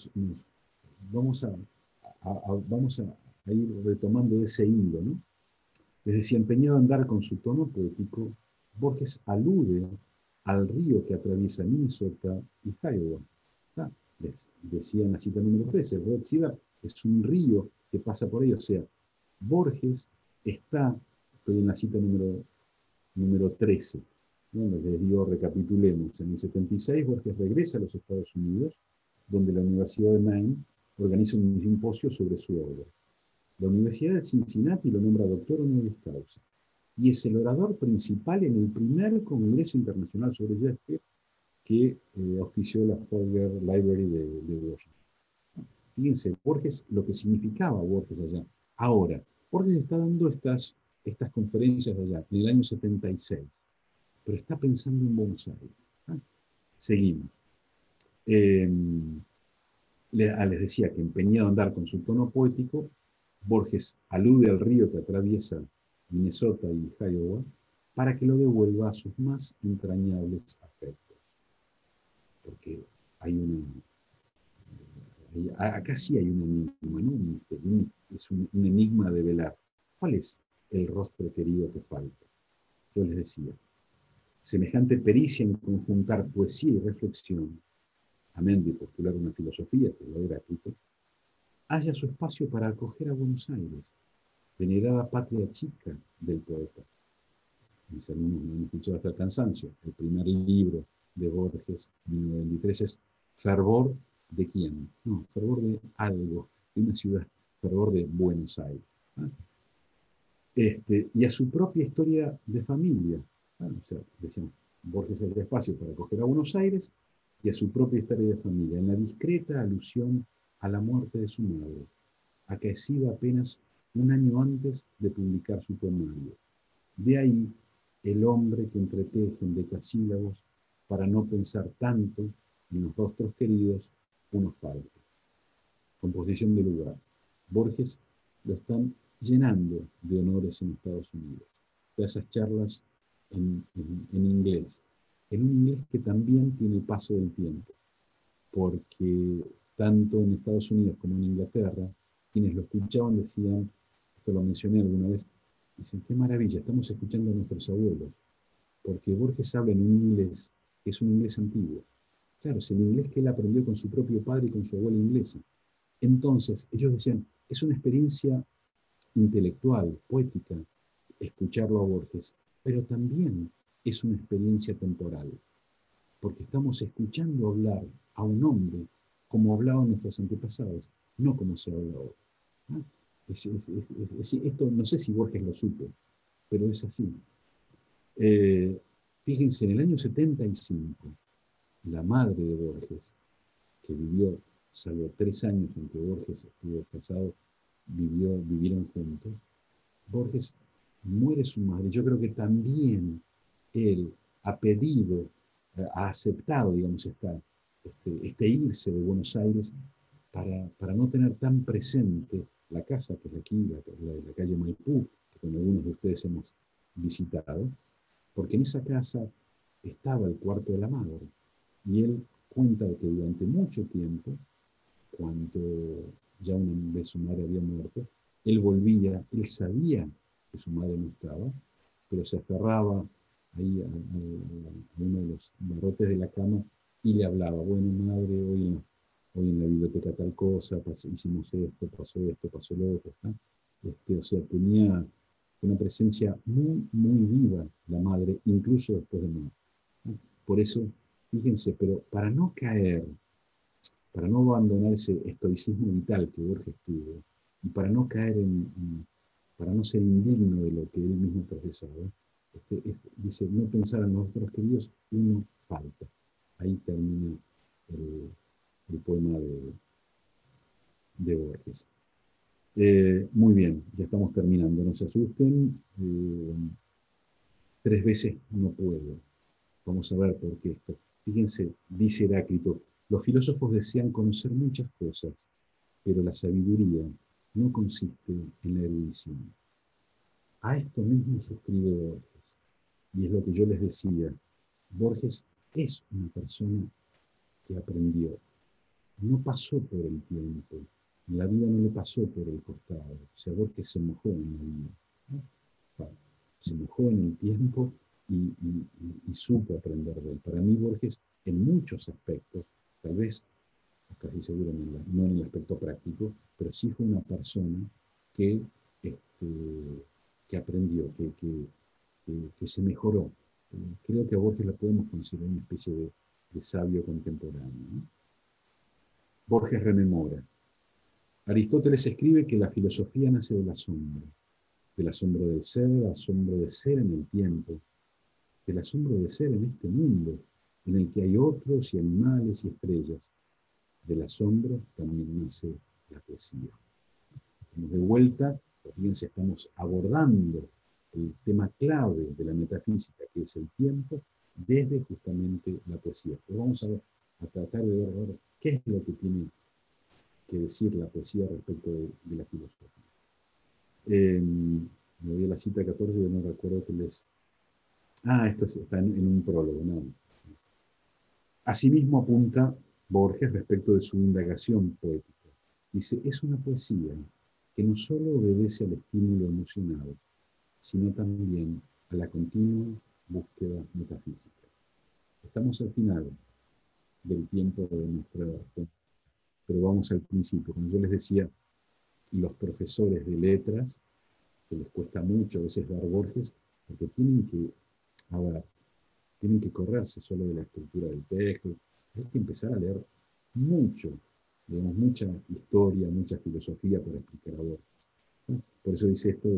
vamos a ir retomando ese hilo, ¿no? Les decía, empeñado en dar con su tono poético, Borges alude al río que atraviesa Minnesota y Iowa. Les decía en la cita número 13, el Red Sea es un río que pasa por ahí, o sea, Borges está, estoy en la cita número 13, ¿no? Les digo, recapitulemos, en el 76 Borges regresa a los Estados Unidos, donde la Universidad de Maine organiza un simposio sobre su obra. La Universidad de Cincinnati lo nombra doctor honoris causa y es el orador principal en el primer Congreso Internacional sobre Shakespeare que auspició la Folger Library de Washington. Fíjense, Borges, lo que significaba Borges allá. Ahora, Borges está dando estas conferencias allá, en el año 76, pero está pensando en Buenos Aires. Seguimos. les decía que empeñado en dar con su tono poético, Borges alude al río que atraviesa Minnesota y Iowa para que lo devuelva a sus más entrañables afectos. Porque hay una, acá sí hay un enigma, ¿no? Es un enigma de velar. ¿Cuál es el rostro querido que falta? Yo les decía, semejante pericia en conjuntar poesía y reflexión, amén de postular una filosofía, que es la de Heráclito, halla su espacio para acoger a Buenos Aires, venerada patria chica del poeta. Mis alumnos me han escuchado hasta el cansancio. El primer libro de Borges, 1923, es Fervor de quién. No, fervor de algo, de una ciudad, fervor de Buenos Aires. ¿Ah? Y a su propia historia de familia. ¿Ah? O sea, decíamos, Borges es el espacio para acoger a Buenos Aires y a su propia historia de familia, en la discreta alusión a la muerte de su madre, acaecida apenas un año antes de publicar su poemario. De ahí el hombre que entreteje en decasílabos para no pensar tanto en los rostros queridos, unos faltos. Composición de lugar. Borges lo están llenando de honores en Estados Unidos. Todas esas charlas en inglés. En un inglés que también tiene el paso del tiempo. Porque tanto en Estados Unidos como en Inglaterra, quienes lo escuchaban decían, esto lo mencioné alguna vez, dicen, qué maravilla, estamos escuchando a nuestros abuelos, porque Borges habla en un inglés que es un inglés antiguo. Claro, es el inglés que él aprendió con su propio padre y con su abuela inglesa. Entonces, ellos decían, es una experiencia intelectual, poética, escucharlo a Borges, pero también es una experiencia temporal, porque estamos escuchando hablar a un hombre como hablaban nuestros antepasados, no como se habla ahora. ¿Ah? Esto no sé si Borges lo supo, pero es así. Fíjense, en el año 75, la madre de Borges, que vivió, salvo 3 años en que Borges estuvo casado, vivieron juntos, Borges muere su madre. Yo creo que también él ha pedido, ha aceptado, digamos, este irse de Buenos Aires para no tener tan presente la casa, que es aquí, la calle Maipú, que con algunos de ustedes hemos visitado, porque en esa casa estaba el cuarto de la madre. Y él cuenta que durante mucho tiempo, cuando ya una vez su madre había muerto, él volvía, él sabía que su madre no estaba, pero se aferraba ahí a uno de los barrotes de la cama y le hablaba, bueno, madre, hoy en la biblioteca tal cosa, hicimos esto, pasó lo otro. ¿No? O sea, tenía una presencia muy, muy viva la madre, incluso después de muerto. ¿No? Por eso, fíjense, pero para no caer, para no abandonar ese estoicismo vital que Borges tuvo, y para no caer para no ser indigno de lo que él mismo profesaba, dice, no pensar en los otros queridos, uno falta. Ahí termina el poema de Borges. Muy bien, ya estamos terminando, no se asusten. 3 veces no puedo. Vamos a ver por qué esto. Fíjense, dice Heráclito, los filósofos desean conocer muchas cosas, pero la sabiduría no consiste en la erudición. A esto mismo suscribe Borges. Y es lo que yo les decía. Borges es una persona que aprendió. No pasó por el tiempo. La vida no le pasó por el costado. O sea, Borges se mojó en la vida. ¿No? Bueno, se mojó en el tiempo y supo aprender de él. Para mí, Borges, en muchos aspectos, tal vez, casi seguro, no en el aspecto práctico, pero sí fue una persona que, que aprendió, que se mejoró. Creo que a Borges la podemos considerar una especie de sabio contemporáneo. ¿No? Borges rememora. Aristóteles escribe que la filosofía nace del asombro de ser en el tiempo, del asombro de ser en este mundo, en el que hay otros y animales y estrellas. Del asombro también nace la poesía. Estamos de vuelta, fíjense, estamos abordando el tema clave de la metafísica, que es el tiempo, desde justamente la poesía. Pero vamos a tratar de ver ahora qué es lo que tiene que decir la poesía respecto de la filosofía. Me voy a la cita 14, yo no recuerdo que les... esto está en un prólogo, ¿no? Asimismo apunta Borges respecto de su indagación poética. Dice, es una poesía que no solo obedece al estímulo emocional, sino también a la continua búsqueda metafísica. Estamos al final del tiempo de nuestra... Pero vamos al principio. Como yo les decía, los profesores de letras, que les cuesta mucho a veces dar Borges, porque tienen que correrse solo de la estructura del texto. Hay que empezar a leer mucho, digamos, mucha historia, mucha filosofía para explicar a Borges, ¿no? Por eso dice esto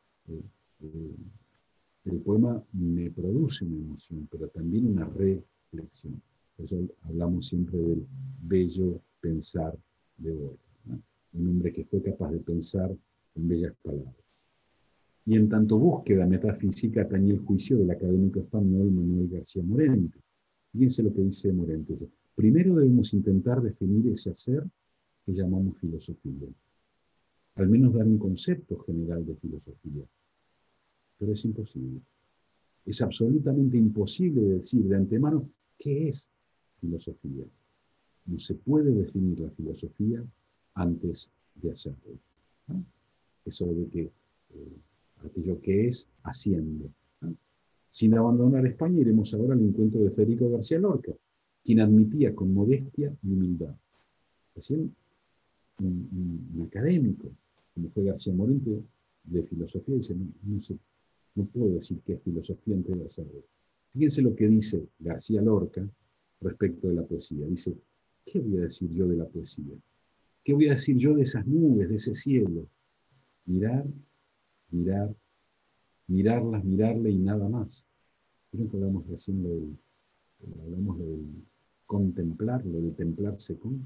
de el poema me produce una emoción, pero también una reflexión. Por eso hablamos siempre del bello pensar de Borges, ¿no? Un hombre que fue capaz de pensar en bellas palabras. Y en tanto búsqueda metafísica atañe el juicio del académico español Manuel García Morente. Fíjense lo que dice Morente. Primero debemos intentar definir ese hacer que llamamos filosofía. Al menos dar un concepto general de filosofía. Pero es imposible. Es absolutamente imposible decir de antemano qué es filosofía. No se puede definir la filosofía antes de hacerlo, ¿no? Eso de que aquello que es, asciende, ¿no? Sin abandonar España, iremos ahora al encuentro de Federico García Lorca, quien admitía con modestia y humildad. Recién un académico, como fue García Morente, de filosofía, dice, no puedo decir qué es filosofía antes de hacerlo. Fíjense lo que dice García Lorca respecto de la poesía. Dice, ¿qué voy a decir yo de la poesía? ¿Qué voy a decir yo de esas nubes, de ese cielo? Mirar, mirar, mirarlas, mirarle y nada más. Creo que hablamos recién hablamos del contemplar, lo de templarse con.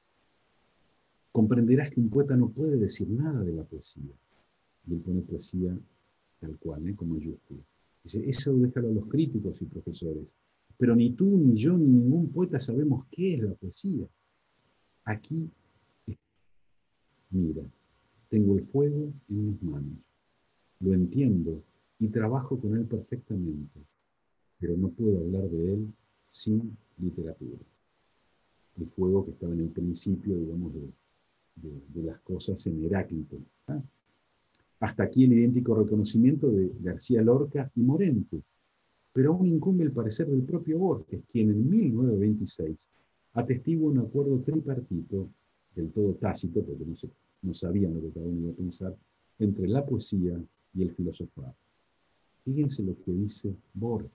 Comprenderás que un poeta no puede decir nada de la poesía. Y él pone poesía tal cual, con mayúscula. Dice, eso déjalo a los críticos y profesores. Pero ni tú, ni yo, ni ningún poeta sabemos qué es la poesía. Aquí, mira, tengo el fuego en mis manos. Lo entiendo y trabajo con él perfectamente, pero no puedo hablar de él sin literatura. El fuego que estaba en el principio, digamos, de las cosas en Heráclito. ¿Ah? Hasta aquí el idéntico reconocimiento de García Lorca y Morente, pero aún incumbe el parecer del propio Borges, quien en 1926 atestigua un acuerdo tripartito, del todo tácito, porque no sabían lo que cada uno iba a pensar, entre la poesía y el filosofar. Fíjense lo que dice Borges.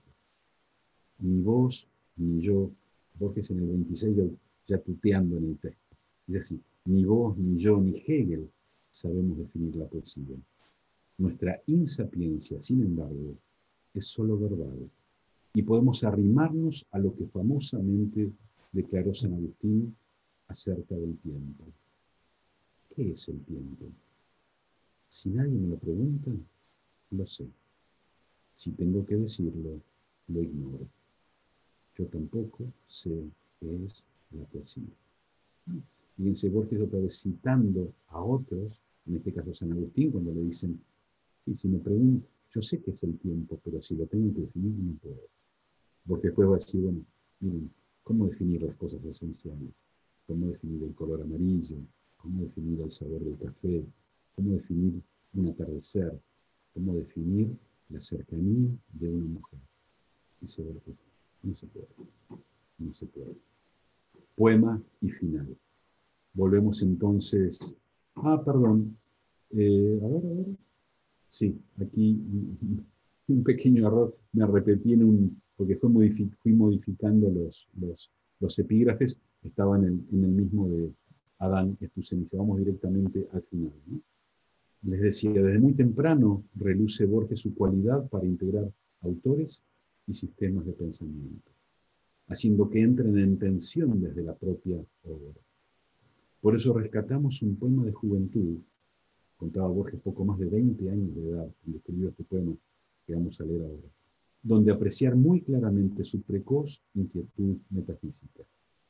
Ni vos, ni yo, Borges en el 26 ya tuteando en el texto. Es decir, ni vos, ni yo, ni Hegel sabemos definir la poesía. Nuestra insapiencia, sin embargo, es solo verbal. Y podemos arrimarnos a lo que famosamente declaró San Agustín acerca del tiempo. ¿Qué es el tiempo? Si nadie me lo pregunta, lo sé. Si tengo que decirlo, lo ignoro. Yo tampoco sé qué es la poesía. Fíjense Borges otra vez citando a otros, en este caso San Agustín, cuando le dicen, sí, si me preguntan, yo sé qué es el tiempo, pero si lo tengo que definir, no puedo. Porque después va a decir, bueno, miren, ¿cómo definir las cosas esenciales? ¿Cómo definir el color amarillo? ¿Cómo definir el sabor del café? ¿Cómo definir un atardecer? ¿Cómo definir la cercanía de una mujer? Dice Borges, no se puede, no se puede. Poema y final. Volvemos entonces. Perdón. A ver. Sí, aquí un pequeño error. Me repetí porque fui modificando los epígrafes. Estaba en el mismo de Adán Estucenice. Vamos directamente al final, ¿no? Les decía, desde muy temprano reluce Borges su cualidad para integrar autores y sistemas de pensamiento, haciendo que entren en tensión desde la propia obra. Por eso rescatamos un poema de juventud, contaba Borges poco más de 20 años de edad cuando escribió este poema que vamos a leer ahora, donde apreciar muy claramente su precoz inquietud metafísica.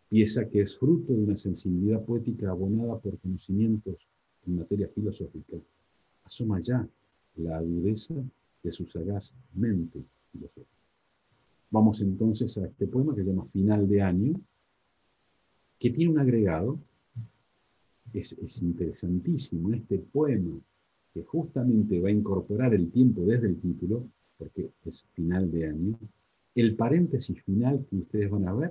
pieza que es fruto de una sensibilidad poética abonada por conocimientos en materia filosófica, asoma ya la agudeza de su sagaz mente filosófica. Vamos entonces a este poema que se llama Final de Año, que tiene un agregado. Es interesantísimo este poema, que justamente va a incorporar el tiempo desde el título, porque es final de año. El paréntesis final que ustedes van a ver,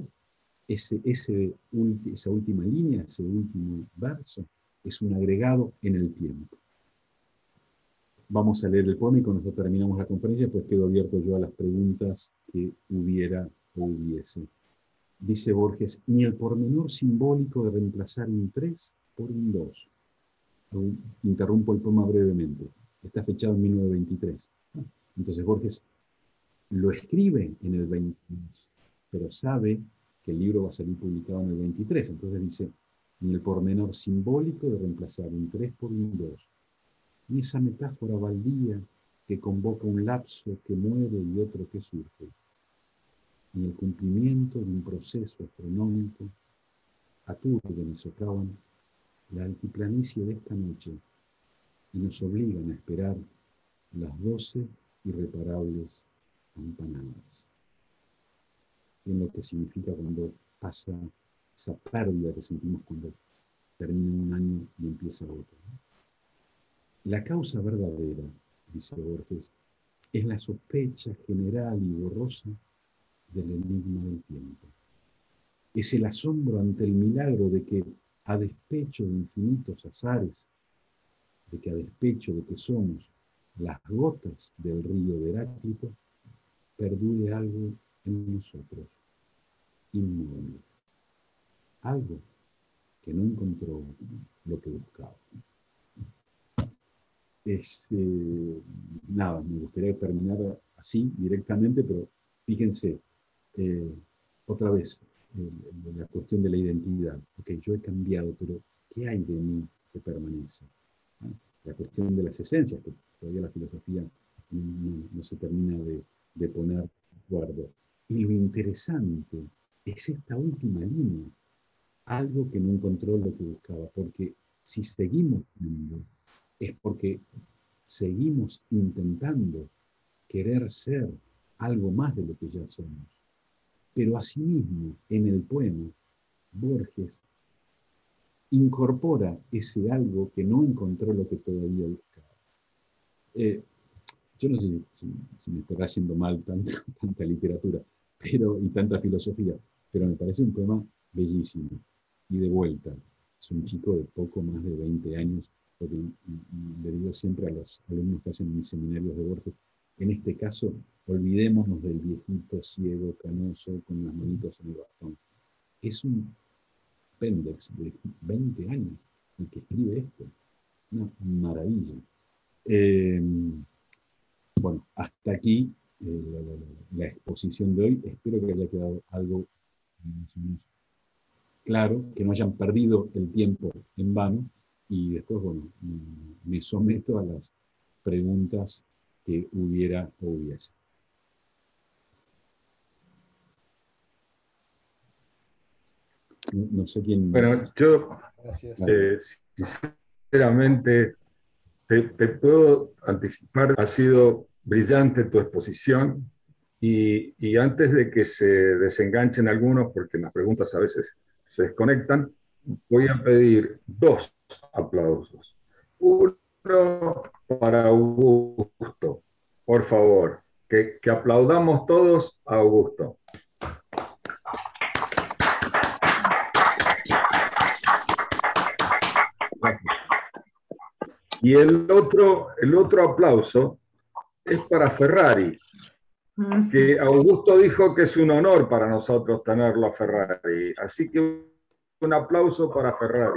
esa última línea, ese último verso, es un agregado en el tiempo. Vamos a leer el poema y con eso terminamos la conferencia, pues quedo abierto yo a las preguntas que hubiera o hubiese. Dice Borges, ni el pormenor simbólico de reemplazar un 3 por un 2. Interrumpo el poema brevemente. Está fechado en 1923. Entonces Borges lo escribe en el 22, pero sabe que el libro va a salir publicado en el 23. Entonces dice, ni el pormenor simbólico de reemplazar un 3 por un 2, ni esa metáfora baldía que convoca un lapso que muere y otro que surge, ni el cumplimiento de un proceso astronómico aturden y socavan la altiplanicie de esta noche y nos obligan a esperar las 12 irreparables campanadas. En lo que significa cuando pasa esa pérdida que sentimos cuando termina un año y empieza otro. La causa verdadera, dice Borges, es la sospecha general y borrosa del enigma del tiempo. Es el asombro ante el milagro de que, a despecho de infinitos azares, de que a despecho de que somos las gotas del río de Heráclito, perdure algo en nosotros, inmovible. Algo que no encontró lo que buscaba. Nada, me gustaría terminar así directamente, pero fíjense, otra vez, la cuestión de la identidad. Ok, yo he cambiado, pero ¿qué hay de mí que permanece? ¿No? La cuestión de las esencias, que todavía la filosofía no se termina de poner de acuerdo. Y lo interesante es esta última línea, algo que no encontró lo que buscaba, porque si seguimos viendo, es porque seguimos intentando querer ser algo más de lo que ya somos. Pero asimismo, en el poema, Borges incorpora ese algo que no encontró lo que todavía buscaba. Yo no sé si me estará haciendo mal tanta literatura y tanta filosofía, pero me parece un poema bellísimo. Y de vuelta, es un chico de poco más de 20 años, porque le digo siempre a los alumnos que hacen mis seminarios de Borges, en este caso, olvidémonos del viejito ciego, canoso, con las manitos en el bastón. Es un péndex de 20 años el que escribe esto. Una maravilla. Bueno, hasta aquí la exposición de hoy. Espero que haya quedado algo más o menos claro, que no hayan perdido el tiempo en vano. Y después, bueno, me someto a las preguntas que hubiera o hubiese. No sé quién... Bueno, yo sinceramente te puedo anticipar, ha sido brillante tu exposición y antes de que se desenganchen algunos, porque las preguntas a veces se desconectan, voy a pedir 2 aplausos. Uno para Augusto, por favor, que aplaudamos todos a Augusto. Y el otro aplauso es para Ferrari, que Augusto dijo que es un honor para nosotros tenerlo a Ferrari. Así que un aplauso para Ferrari.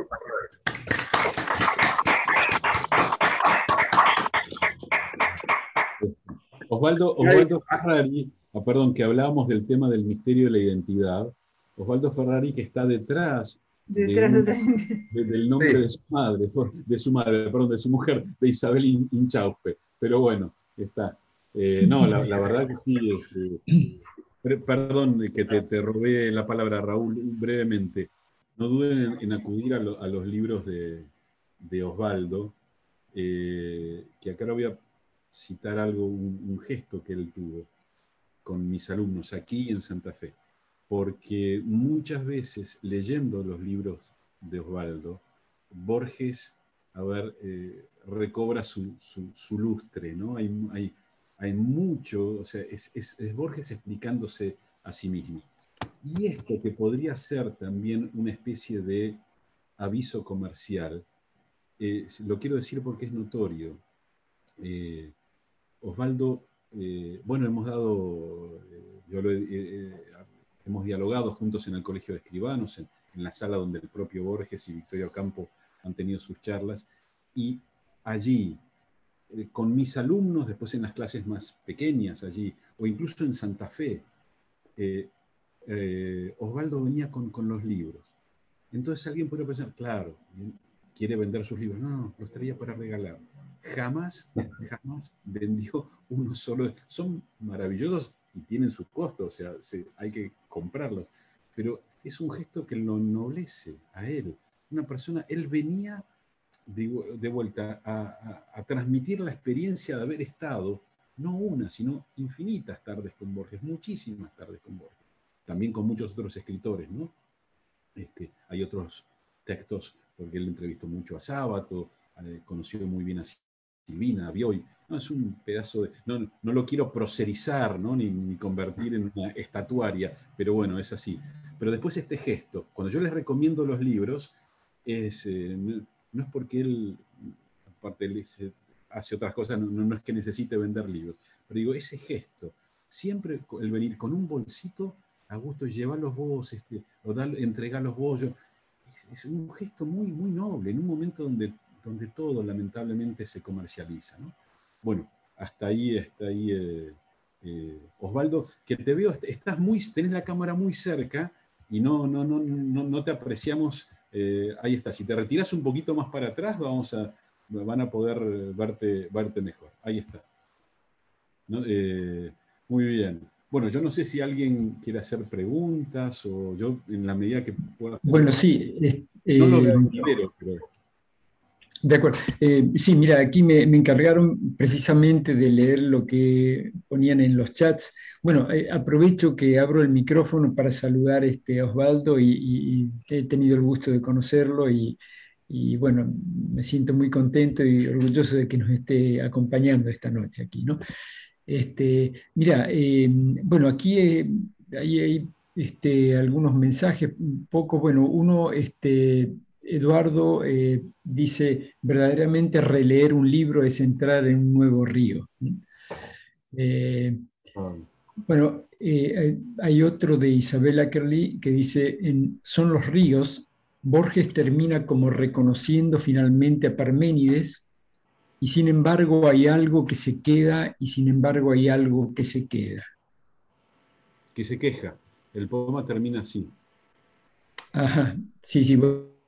Osvaldo Ferrari, perdón, que hablábamos del tema del misterio de la identidad. Osvaldo Ferrari, que está detrás del nombre de su madre, de su mujer, de Isabel Inchaupe. Pero bueno, está. No, la verdad que sí, Perdón que te robé la palabra, Raúl, brevemente. No duden en acudir a los libros de Osvaldo, que acá lo voy a citar algo, un gesto que él tuvo con mis alumnos aquí en Santa Fe, porque muchas veces leyendo los libros de Osvaldo, Borges, a ver, recobra su lustre, ¿no? Hay mucho, o sea, es Borges explicándose a sí mismo. Y esto que podría ser también una especie de aviso comercial, lo quiero decir porque es notorio. Osvaldo, bueno, hemos dialogado juntos en el Colegio de Escribanos, en la sala donde el propio Borges y Victoria Ocampo han tenido sus charlas, y allí, con mis alumnos, después en las clases más pequeñas allí, o incluso en Santa Fe, eh, Osvaldo venía con los libros. Entonces alguien podría pensar, claro, quiere vender sus libros. No, no, los traía para regalar. Jamás vendió uno solo. Son maravillosos y tienen su costo, o sea, hay que comprarlos. Pero es un gesto que lo ennoblece a él. Una persona, él venía de vuelta a transmitir la experiencia de haber estado, no una, sino infinitas tardes con Borges, muchísimas tardes con Borges. También con muchos otros escritores, ¿no? Hay otros textos, porque él entrevistó mucho a Sábato, conoció muy bien a Silvina, a Bioy. No, es un pedazo de... No lo quiero proserizar, ¿no? Ni convertir en una estatuaria, pero bueno, es así. Pero después este gesto, cuando yo les recomiendo los libros, no es porque él, aparte él hace otras cosas, no es que necesite vender libros, pero digo, ese gesto, siempre el venir con un bolsito, a gusto, llevarlos vos, o entregarlos vos. Es un gesto muy, muy noble, en un momento donde todo lamentablemente se comercializa, ¿no? Bueno, hasta ahí, Osvaldo, que te veo, tenés la cámara muy cerca y no te apreciamos. Ahí está, si te retiras un poquito más para atrás, van a poder verte mejor. Ahí está. ¿No? Muy bien. Bueno, yo no sé si alguien quiere hacer preguntas o yo en la medida que pueda hacerlo. Bueno, sí. No lo libero, pero... De acuerdo. Sí, mira, aquí me encargaron precisamente de leer lo que ponían en los chats. Bueno, aprovecho que abro el micrófono para saludar a Osvaldo y he tenido el gusto de conocerlo y, bueno, me siento muy contento y orgulloso de que nos esté acompañando esta noche aquí, ¿no? Mira, bueno, aquí hay algunos mensajes, un poco, bueno, uno, Eduardo dice, verdaderamente releer un libro es entrar en un nuevo río. Eh, bueno, hay otro de Isabel Ackerley que dice, Son los ríos, Borges termina como reconociendo finalmente a Parménides y sin embargo hay algo que se queda y sin embargo hay algo que se queda. Que se queja. El poema termina así. Ajá, sí, sí.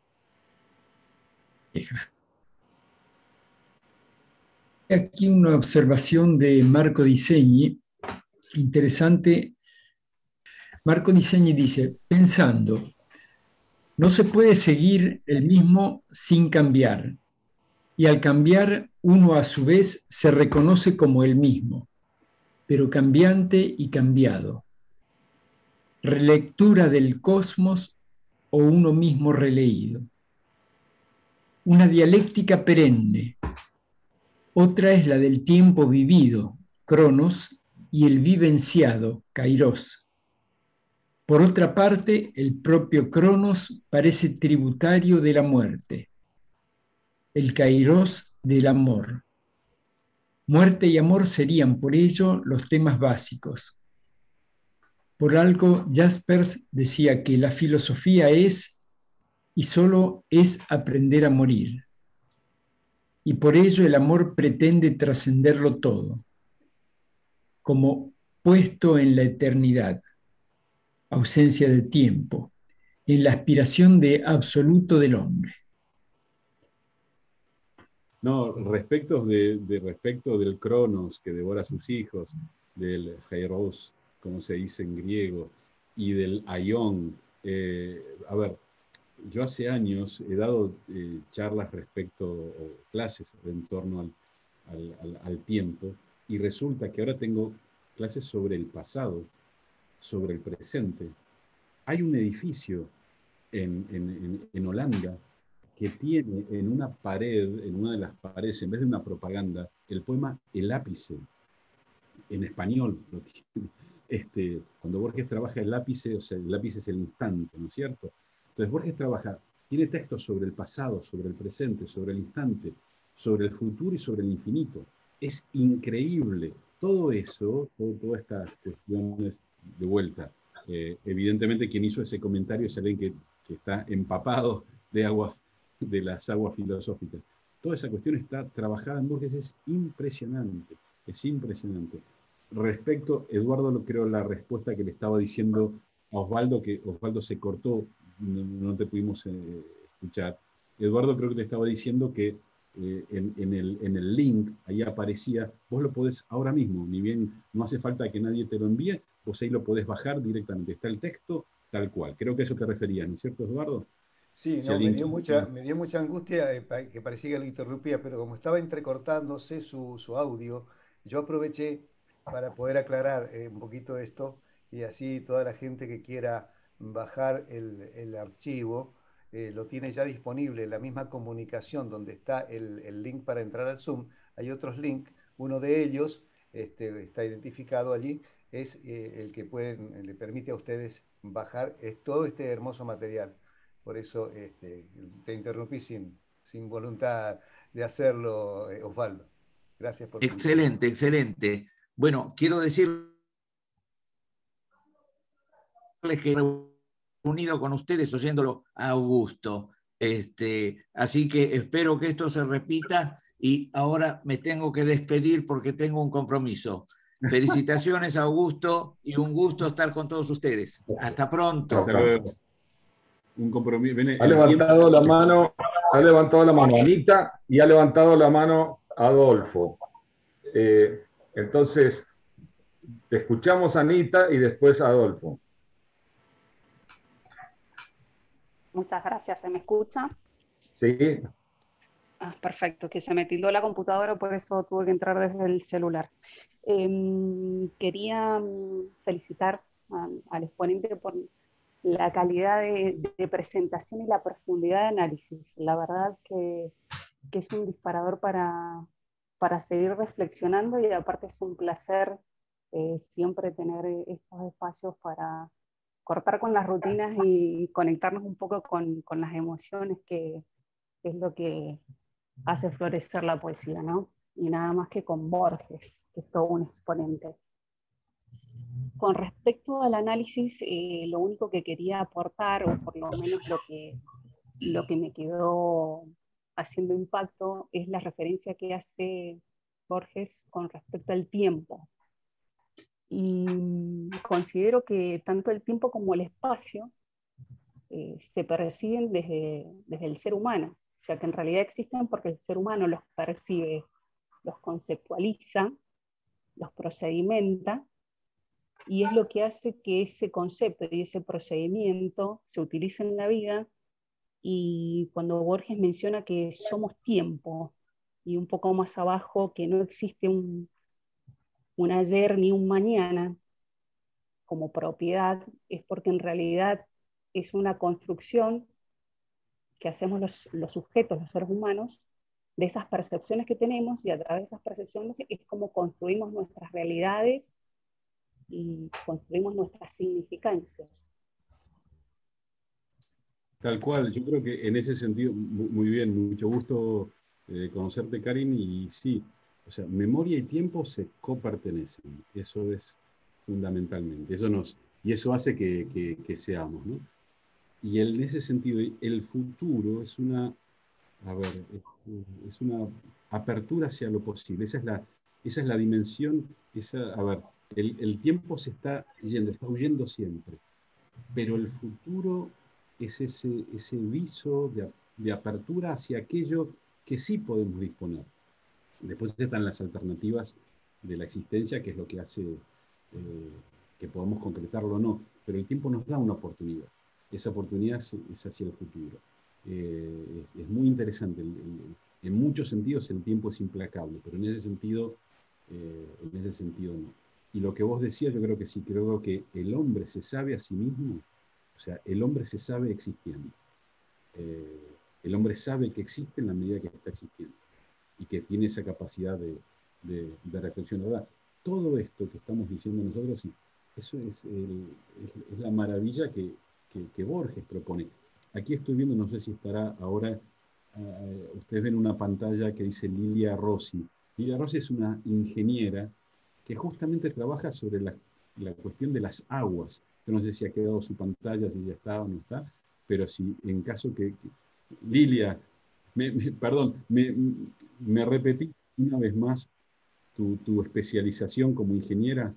Aquí una observación de Marco Disegni, interesante. Marco Disegni dice, pensando, no se puede seguir el mismo sin cambiar, y al cambiar uno a su vez se reconoce como el mismo, pero cambiante y cambiado. Relectura del cosmos o uno mismo releído. Una dialéctica perenne. Otra es la del tiempo vivido, cronos, y el vivenciado, kairos. Por otra parte, el propio cronos parece tributario de la muerte, el kairos del amor. Muerte y amor serían por ello los temas básicos. Por algo, Jaspers decía que la filosofía es y solo es aprender a morir. Y por ello el amor pretende trascenderlo todo, como puesto en la eternidad, ausencia de tiempo, en la aspiración de absoluto del hombre. No, respecto del Cronos que devora a sus hijos, del Kairos como se dice en griego, y del aión. A ver, yo hace años he dado charlas respecto, o clases en torno al tiempo, y resulta que ahora tengo clases sobre el pasado, sobre el presente. Hay un edificio en Holanda que tiene en una pared, en una de las paredes, en vez de una propaganda, el poema El ápice, en español lo tiene. Cuando Borges trabaja el lápice, o sea, el lápice es el instante, ¿no es cierto? Entonces Borges trabaja, tiene textos sobre el pasado, sobre el presente, sobre el instante, sobre el futuro y sobre el infinito. Es increíble. Todo eso, todas estas cuestiones de vuelta. Evidentemente quien hizo ese comentario es alguien que está empapado de agua, de las aguas filosóficas. Toda esa cuestión está trabajada en Borges, es impresionante, es impresionante. Respecto, Eduardo, creo la respuesta que le estaba diciendo a Osvaldo, que Osvaldo se cortó, no te pudimos escuchar. Eduardo creo que te estaba diciendo que en el link, ahí aparecía, vos lo podés ahora mismo, ni bien no hace falta que nadie te lo envíe, vos ahí lo podés bajar directamente, está el texto tal cual. Creo que a eso te referías, ¿no es cierto, Eduardo? Sí, Si no, alguien me dio mucha angustia que parecía que lo interrumpía, pero como estaba entrecortándose su audio, yo aproveché para poder aclarar un poquito esto y así toda la gente que quiera bajar el archivo lo tiene ya disponible en la misma comunicación donde está el link para entrar al Zoom. Hay otros links, uno de ellos está identificado allí, es el que le permite a ustedes bajar todo este hermoso material. Por eso te interrumpí sin voluntad de hacerlo, Osvaldo. Gracias por permitirme. Excelente, excelente. Bueno, quiero decirles que reunido con ustedes oyéndolo a Augusto. Así que espero que esto se repita y ahora me tengo que despedir porque tengo un compromiso. Felicitaciones a Augusto y un gusto estar con todos ustedes. Hasta pronto. Hasta luego. Un compromiso. Ha levantado la mano Anita y ha levantado la mano Adolfo. Entonces, te escuchamos, Anita, y después Adolfo. Muchas gracias. ¿Se me escucha? Sí. Ah, perfecto, que se me tildó la computadora, por eso tuve que entrar desde el celular. Quería felicitar al exponente por la calidad de presentación y la profundidad de análisis. La verdad que es un disparador para seguir reflexionando, y aparte es un placer siempre tener estos espacios para cortar con las rutinas y conectarnos un poco con las emociones, que es lo que hace florecer la poesía, ¿no? Y nada más que con Borges, que es todo un exponente. Con respecto al análisis, lo único que quería aportar, o por lo menos lo que me quedó haciendo impacto, es la referencia que hace Borges con respecto al tiempo. Y considero que tanto el tiempo como el espacio se perciben desde el ser humano. O sea, que en realidad existen porque el ser humano los percibe, los conceptualiza, los procedimenta, y es lo que hace que ese concepto y ese procedimiento se utilice en la vida. Y cuando Borges menciona que somos tiempo, y un poco más abajo que no existe un ayer ni un mañana como propiedad, es porque en realidad es una construcción que hacemos los sujetos, los seres humanos, de esas percepciones que tenemos, y a través de esas percepciones es como construimos nuestras realidades y construimos nuestras significancias. Tal cual, yo creo que en ese sentido, muy bien, mucho gusto conocerte, Karin, y sí, o sea, memoria y tiempo se copertenecen, eso es fundamentalmente, y eso hace que seamos, ¿no? Y en ese sentido, el futuro es una, a ver, es una apertura hacia lo posible, esa es la dimensión, a ver, el tiempo se está huyendo siempre, pero el futuro es ese viso de apertura hacia aquello que sí podemos disponer. Después están las alternativas de la existencia, que es lo que hace que podamos concretarlo o no, pero el tiempo nos da una oportunidad. Esa oportunidad es hacia el futuro. Es muy interesante. En muchos sentidos el tiempo es implacable, pero en ese sentido no. Y lo que vos decías, yo creo que sí, creo que el hombre se sabe a sí mismo, o sea, el hombre se sabe existiendo. El hombre sabe que existe en la medida que está existiendo y que tiene esa capacidad de reflexión, ¿verdad? Todo esto que estamos diciendo nosotros, eso es la maravilla que Borges propone. Aquí estoy viendo, no sé si estará ahora, ustedes ven una pantalla que dice Lilia Rossi. Lilia Rossi es una ingeniera que justamente trabaja sobre la cuestión de las aguas. Yo no sé si ha quedado su pantalla, si ya está o no está, pero si en caso Lilia, perdón, me repetí una vez más tu especialización como ingeniera.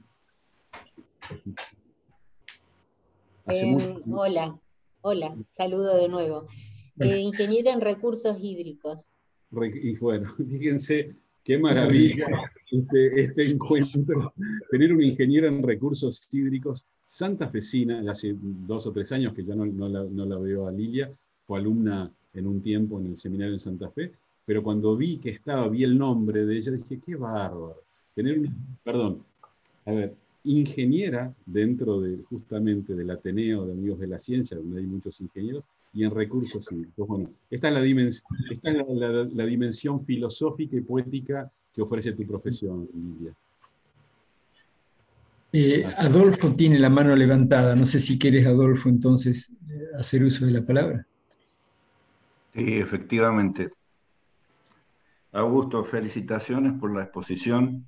Hace mucho. Hola, saludo de nuevo. Ingeniera en recursos hídricos. Y bueno, fíjense qué maravilla este encuentro. Tener una ingeniera en recursos hídricos santafesina, hace 2 o 3 años que ya no la veo a Lilia, fue alumna en un tiempo en el seminario en Santa Fe, pero cuando vi el nombre de ella, dije, qué bárbaro. Perdón, a ver, ingeniera dentro justamente del Ateneo de Amigos de la Ciencia, donde hay muchos ingenieros, y en recursos hídricos. Bueno, esta es la dimensión filosófica y poética que ofrece tu profesión, Lidia. Adolfo tiene la mano levantada. No sé si quieres, Adolfo, entonces hacer uso de la palabra. Sí, efectivamente. Augusto, felicitaciones por la exposición.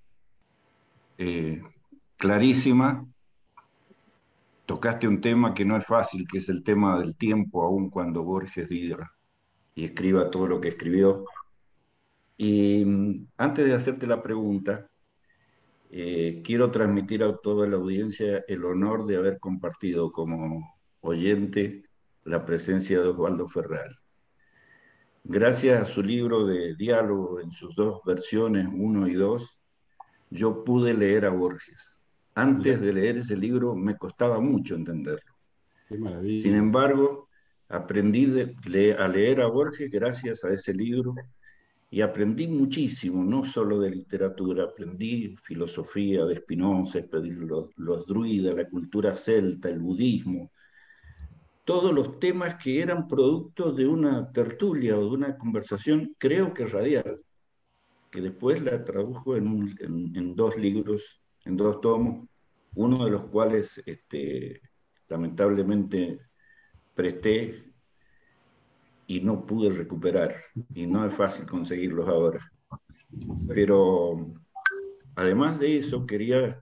Clarísima. Tocaste un tema que no es fácil, que es el tema del tiempo, aun cuando Borges diga y escriba todo lo que escribió. Y antes de hacerte la pregunta, quiero transmitir a toda la audiencia el honor de haber compartido como oyente la presencia de Osvaldo Ferrari. Gracias a su libro de diálogo en sus 2 versiones, 1 y 2, yo pude leer a Borges. Antes de leer ese libro me costaba mucho entenderlo. Qué maravilla. Sin embargo, aprendí a leer a Borges gracias a ese libro y aprendí muchísimo, no solo de literatura, aprendí filosofía de Spinoza, los druidas, la cultura celta, el budismo, todos los temas que eran producto de una tertulia o de una conversación, creo que radial, que después la tradujo en 2 libros, en 2 tomos, uno de los cuales lamentablemente presté y no pude recuperar, y no es fácil conseguirlos ahora. Pero además de eso, quería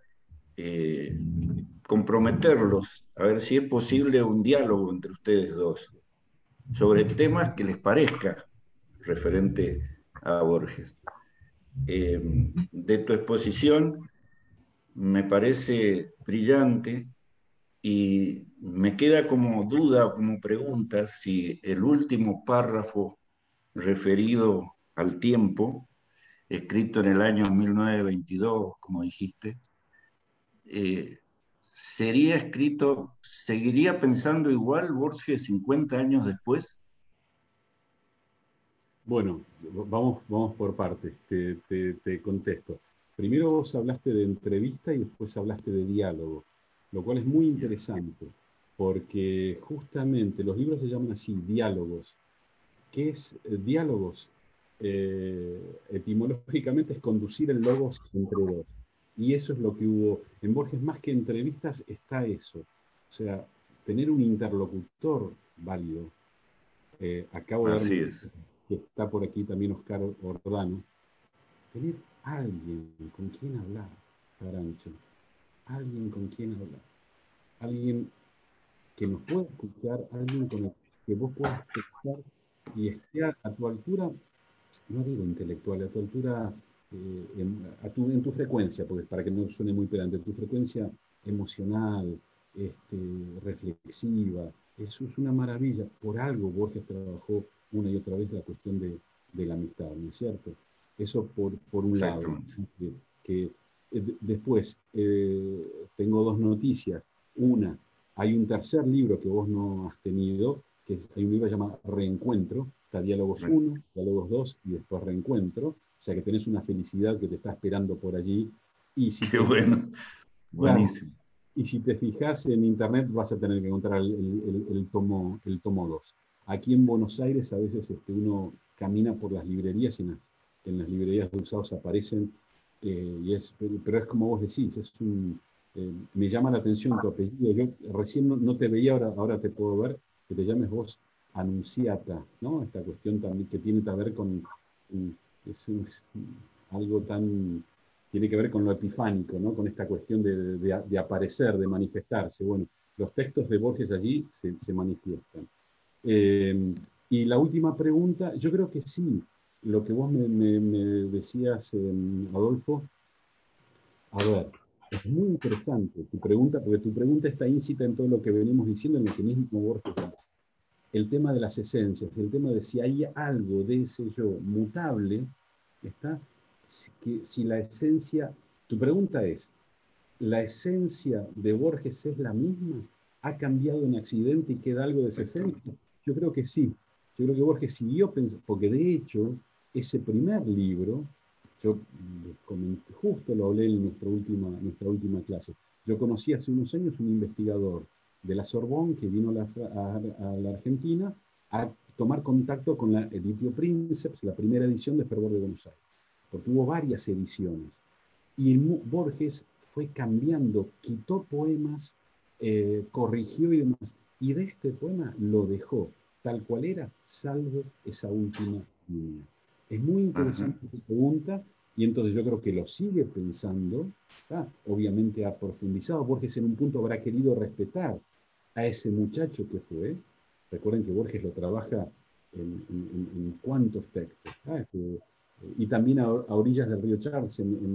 comprometerlos a ver si es posible un diálogo entre ustedes dos sobre temas que les parezca referente a Borges. De tu exposición me parece brillante y me queda como duda, como pregunta, si el último párrafo referido al tiempo, escrito en el año 1922, como dijiste, sería escrito, ¿seguiría pensando igual Borges 50 años después? Bueno, vamos por partes, te contesto. Primero vos hablaste de entrevista y después hablaste de diálogo, lo cual es muy interesante, porque justamente los libros se llaman así, diálogos. ¿Qué es diálogos? Etimológicamente es conducir el logos entre dos. Y eso es lo que hubo. En Borges, más que entrevistas, está eso. O sea, tener un interlocutor válido. Acabo de Así darme es. que está por aquí también Oscar Ordano. Tener alguien con quien hablar, Carancho. Alguien con quien hablar. Alguien que nos pueda escuchar, alguien con el que vos puedas escuchar y esté a tu altura, no digo intelectual, a tu altura, en tu frecuencia, porque para que no suene muy pedante, tu frecuencia emocional, reflexiva. Eso es una maravilla. Por algo Borges trabajó una y otra vez la cuestión de la amistad, ¿no es cierto? Eso por un lado. Que Después, tengo dos noticias. Una, hay un tercer libro que vos no has tenido, hay un libro que se llama Reencuentro, está Diálogos 1, Diálogos 2 y después Reencuentro, o sea que tenés una felicidad que te está esperando por allí. Y si Qué bueno, buenísimo. Claro, y si te fijas en internet vas a tener que encontrar el tomo 2. Aquí en Buenos Aires a veces uno camina por las librerías y en las librerías de usados aparecen, pero es como vos decís, me llama la atención tu apellido. Yo recién no te veía, ahora te puedo ver, que te llames vos Anunciata, ¿no? Esta cuestión también que tiene que ver con algo tan, tiene que ver con lo epifánico, ¿no? Con esta cuestión de aparecer, de manifestarse. Bueno, los textos de Borges allí se manifiestan. Y la última pregunta, yo creo que sí, lo que vos me decías, Adolfo, a ver, es muy interesante tu pregunta, porque tu pregunta está íncita en todo lo que venimos diciendo, en lo que mismo Borges dice. El tema de las esencias, el tema de si hay algo de ese yo mutable, ¿está? Si la esencia, tu pregunta es, ¿la esencia de Borges es la misma? ¿Ha cambiado en accidente y queda algo de esa esencia? Yo creo que sí. Yo creo que Borges siguió pensando, porque de hecho, ese primer libro, yo justo lo hablé en nuestra última clase. Yo conocí hace unos años un investigador de la Sorbonne que vino a la Argentina a tomar contacto con la Editio Princeps, la primera edición de Fervor de Buenos Aires, porque hubo varias ediciones. Y Borges fue cambiando, quitó poemas, corrigió y demás. Y de este poema lo dejó tal cual era, salvo esa última línea. Es muy interesante tu pregunta, y entonces yo creo que lo sigue pensando. Obviamente ha profundizado. Borges en un punto habrá querido respetar a ese muchacho que fue. Recuerden que Borges lo trabaja en cuántos textos. Y también a orillas del río Charles,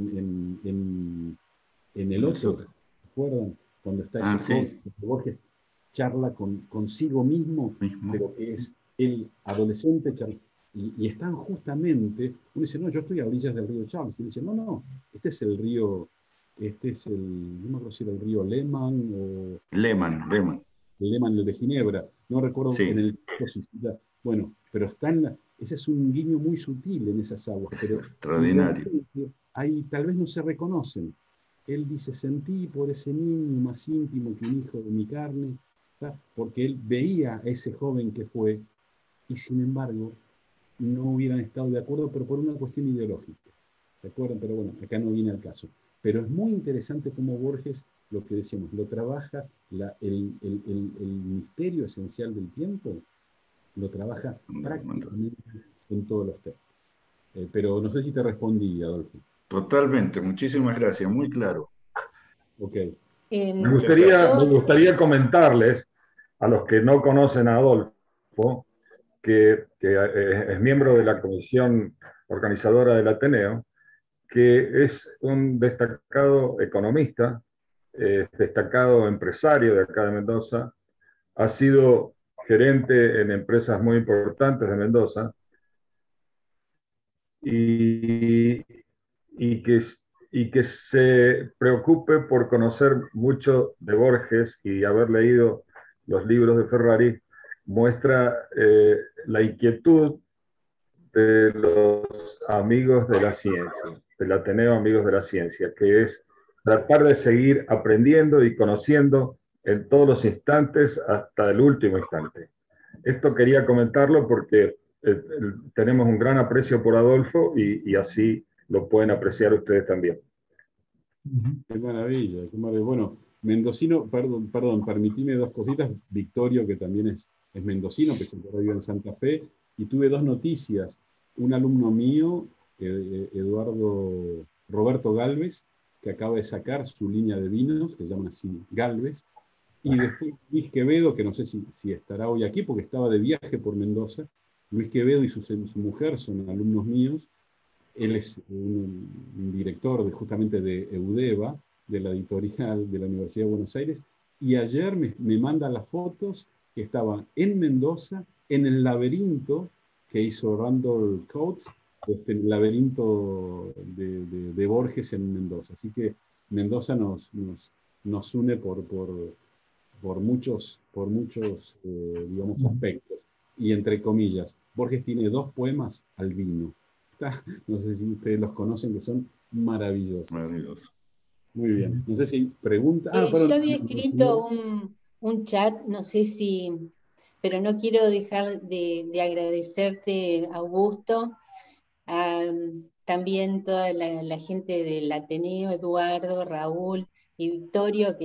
en el otro, ¿se acuerdan? Cuando está ese joven, Borges charla consigo mismo, pero que es el adolescente, y están justamente, uno dice, no, yo estoy a orillas del río Charles, y dice, no, este es el río, no me acuerdo si era el río Lehmann o... Lehmann. El Lehmann, el de Ginebra, no recuerdo en el... Bueno, pero ese es un guiño muy sutil en esas aguas, pero extraordinario. Ahí tal vez no se reconocen. Él dice, sentí por ese niño más íntimo que un hijo de mi carne, porque él veía a ese joven que fue, y sin embargo no hubieran estado de acuerdo, pero por una cuestión ideológica. ¿Se acuerdan? Pero bueno, acá no viene al caso. Pero es muy interesante cómo Borges, lo que decimos, lo trabaja, el misterio esencial del tiempo, lo trabaja prácticamente en todos los textos. Pero no sé si te respondí, Adolfo. Totalmente, muchísimas gracias, muy claro. Ok. Me gustaría comentarles a los que no conocen a Adolfo, que es miembro de la comisión organizadora del Ateneo, que es un destacado economista, destacado empresario de acá de Mendoza, ha sido gerente en empresas muy importantes de Mendoza y que se preocupe por conocer mucho de Borges y haber leído los libros de Ferrari, muestra la inquietud de los amigos de la ciencia, del Ateneo Amigos de la Ciencia, que es tratar de seguir aprendiendo y conociendo en todos los instantes hasta el último instante. Esto quería comentarlo porque tenemos un gran aprecio por Adolfo y así lo pueden apreciar ustedes también. Qué maravilla, qué maravilla. Bueno, mendocino, perdón, permitime dos cositas. Victorio, que también es mendocino, que se vive en Santa Fe, y tuve dos noticias. Un alumno mío, Roberto Galvez, que acaba de sacar su línea de vinos, que se llaman así Galvez, y después Luis Quevedo, que no sé si estará hoy aquí, porque estaba de viaje por Mendoza. Luis Quevedo y su mujer son alumnos míos. Él es un director justamente de Eudeva, de la editorial de la Universidad de Buenos Aires, y ayer me manda las fotos que estaban en Mendoza, en el laberinto que hizo Randall Coates, el laberinto de Borges en Mendoza. Así que Mendoza nos une por muchos digamos, aspectos. Y entre comillas, Borges tiene 2 poemas al vino. No sé si ustedes los conocen, que son maravillosos. Maravilloso. Muy bien. No sé si pregunta. Yo había escrito un chat, no sé si, pero no quiero dejar de agradecerte, Augusto, a también toda la gente del Ateneo, Eduardo, Raúl y Victorio,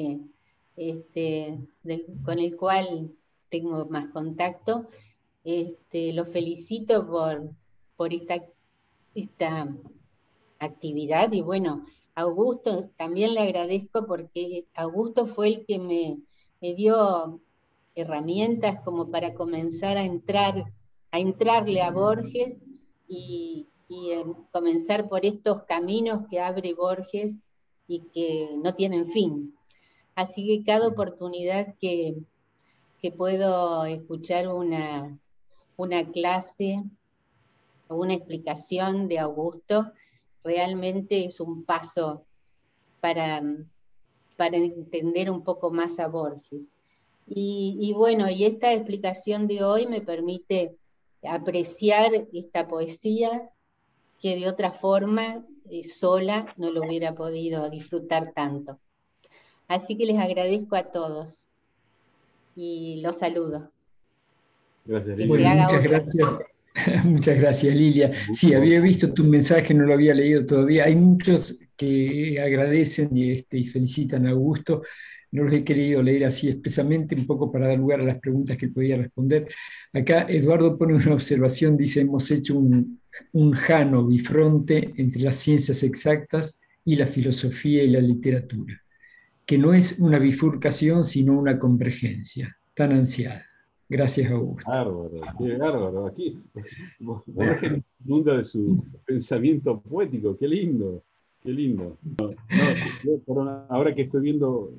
con el cual tengo más contacto. Los felicito por esta actividad y bueno, Augusto también le agradezco porque Augusto fue el que me dio herramientas como para comenzar a entrarle a Borges y comenzar por estos caminos que abre Borges y que no tienen fin. Así que cada oportunidad que puedo escuchar una clase o una explicación de Augusto, realmente es un paso para, para entender un poco más a Borges. Y bueno, y esta explicación de hoy me permite apreciar esta poesía que de otra forma, sola, no lo hubiera podido disfrutar tanto. Así que les agradezco a todos y los saludo. Gracias, Que Lilia. se haga Muchas otra. gracias. Muchas gracias, Lilia. Sí, había visto tu mensaje, no lo había leído todavía. Hay muchos que agradecen y felicitan a Augusto. No los he querido leer así expresamente, un poco para dar lugar a las preguntas que podía responder. Acá Eduardo pone una observación, dice, hemos hecho un jano bifronte entre las ciencias exactas y la filosofía y la literatura, que no es una bifurcación, sino una convergencia tan ansiada. Gracias, Augusto. Bárbaro, qué bárbaro. Aquí Borges nos inunda de su pensamiento poético. Qué lindo, qué lindo. No, sí, perdón, ahora que estoy viendo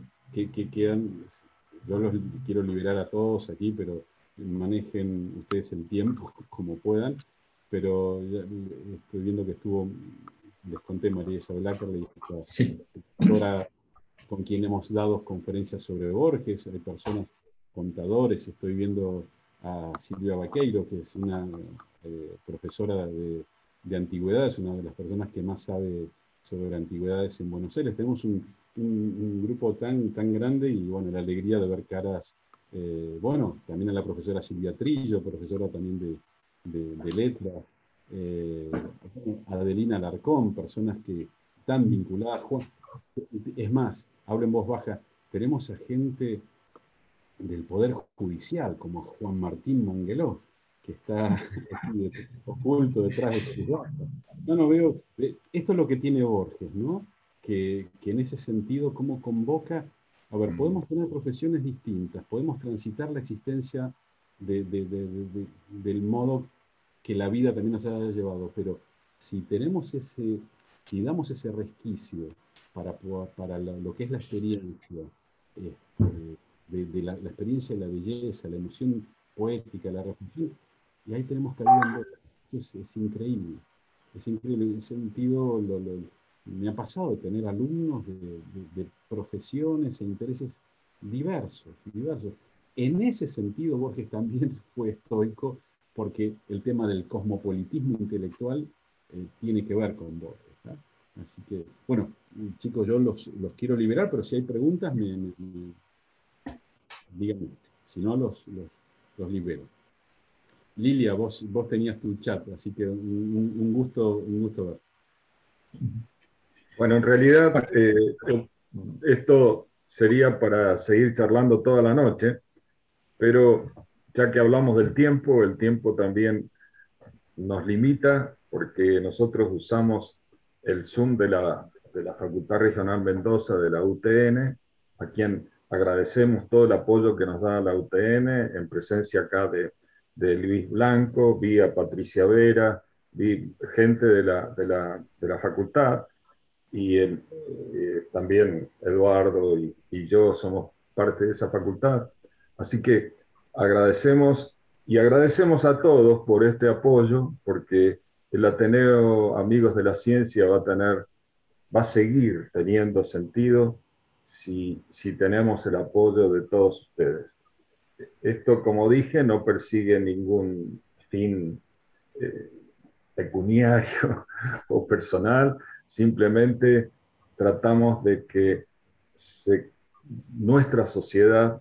yo los quiero liberar a todos aquí, pero manejen ustedes el tiempo como puedan. Pero ya estoy viendo que les conté, María Isabel Ackerley, Sí. doctora con quien hemos dado conferencias sobre Borges. Hay personas, contadores, estoy viendo a Silvia Vaqueiro, que es una profesora de antigüedades, una de las personas que más sabe sobre antigüedades en Buenos Aires. Tenemos un grupo tan grande y bueno, la alegría de ver caras, bueno, también a la profesora Silvia Trillo, profesora también de letras, Adelina Alarcón, personas que están vinculadas. Juan, es más, hablo en voz baja, tenemos a gente del Poder Judicial, como Juan Martín Mongueló, que está oculto detrás de sus gafas. No veo, esto es lo que tiene Borges, ¿no? Que en ese sentido, cómo convoca, a ver, podemos tener profesiones distintas, podemos transitar la existencia del modo que la vida también nos haya llevado, pero si damos ese resquicio para lo que es la experiencia, la experiencia de la belleza, la emoción poética, la reflexión, y ahí tenemos cabida en Borges. Es increíble. Es increíble. En ese sentido, me ha pasado de tener alumnos de profesiones e intereses diversos. En ese sentido, Borges también fue estoico, porque el tema del cosmopolitismo intelectual tiene que ver con Borges, ¿no? Así que, bueno, chicos, yo los quiero liberar, pero si hay preguntas, díganme. Si no, los libero. Lilia, vos tenías tu chat, así que un gusto ver. Bueno, en realidad esto sería para seguir charlando toda la noche, pero ya que hablamos del tiempo, el tiempo también nos limita porque nosotros usamos el Zoom de la Facultad Regional Mendoza de la UTN, a quien agradecemos todo el apoyo que nos da la UTN, en presencia acá de Luis Blanco, vi a Patricia Vera, vi gente de la facultad, y también Eduardo y yo somos parte de esa facultad. Así que agradecemos y agradecemos a todos por este apoyo, porque el Ateneo Amigos de la Ciencia va a seguir teniendo sentido si tenemos el apoyo de todos ustedes. Esto, como dije, no persigue ningún fin pecuniario o personal, simplemente tratamos de que nuestra sociedad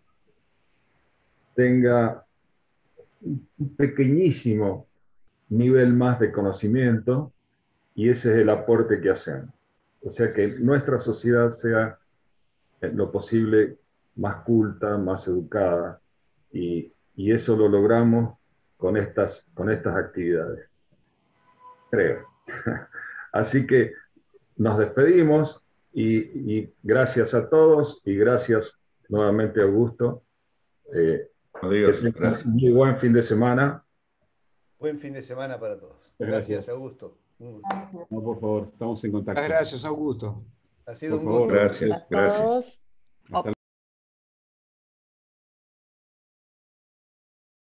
tenga un pequeñísimo nivel más de conocimiento, y ese es el aporte que hacemos. O sea, que nuestra sociedad sea en lo posible más culta, más educada, y eso lo logramos con estas actividades, creo. Así que nos despedimos y gracias a todos y gracias nuevamente, Augusto. Adiós, gracias. Un muy buen fin de semana. Buen fin de semana para todos. Gracias. Gracias, Augusto. No, por favor, estamos en contacto. Gracias, Augusto. Ha sido Por un favor, gusto. Gracias, gracias. todos. Hasta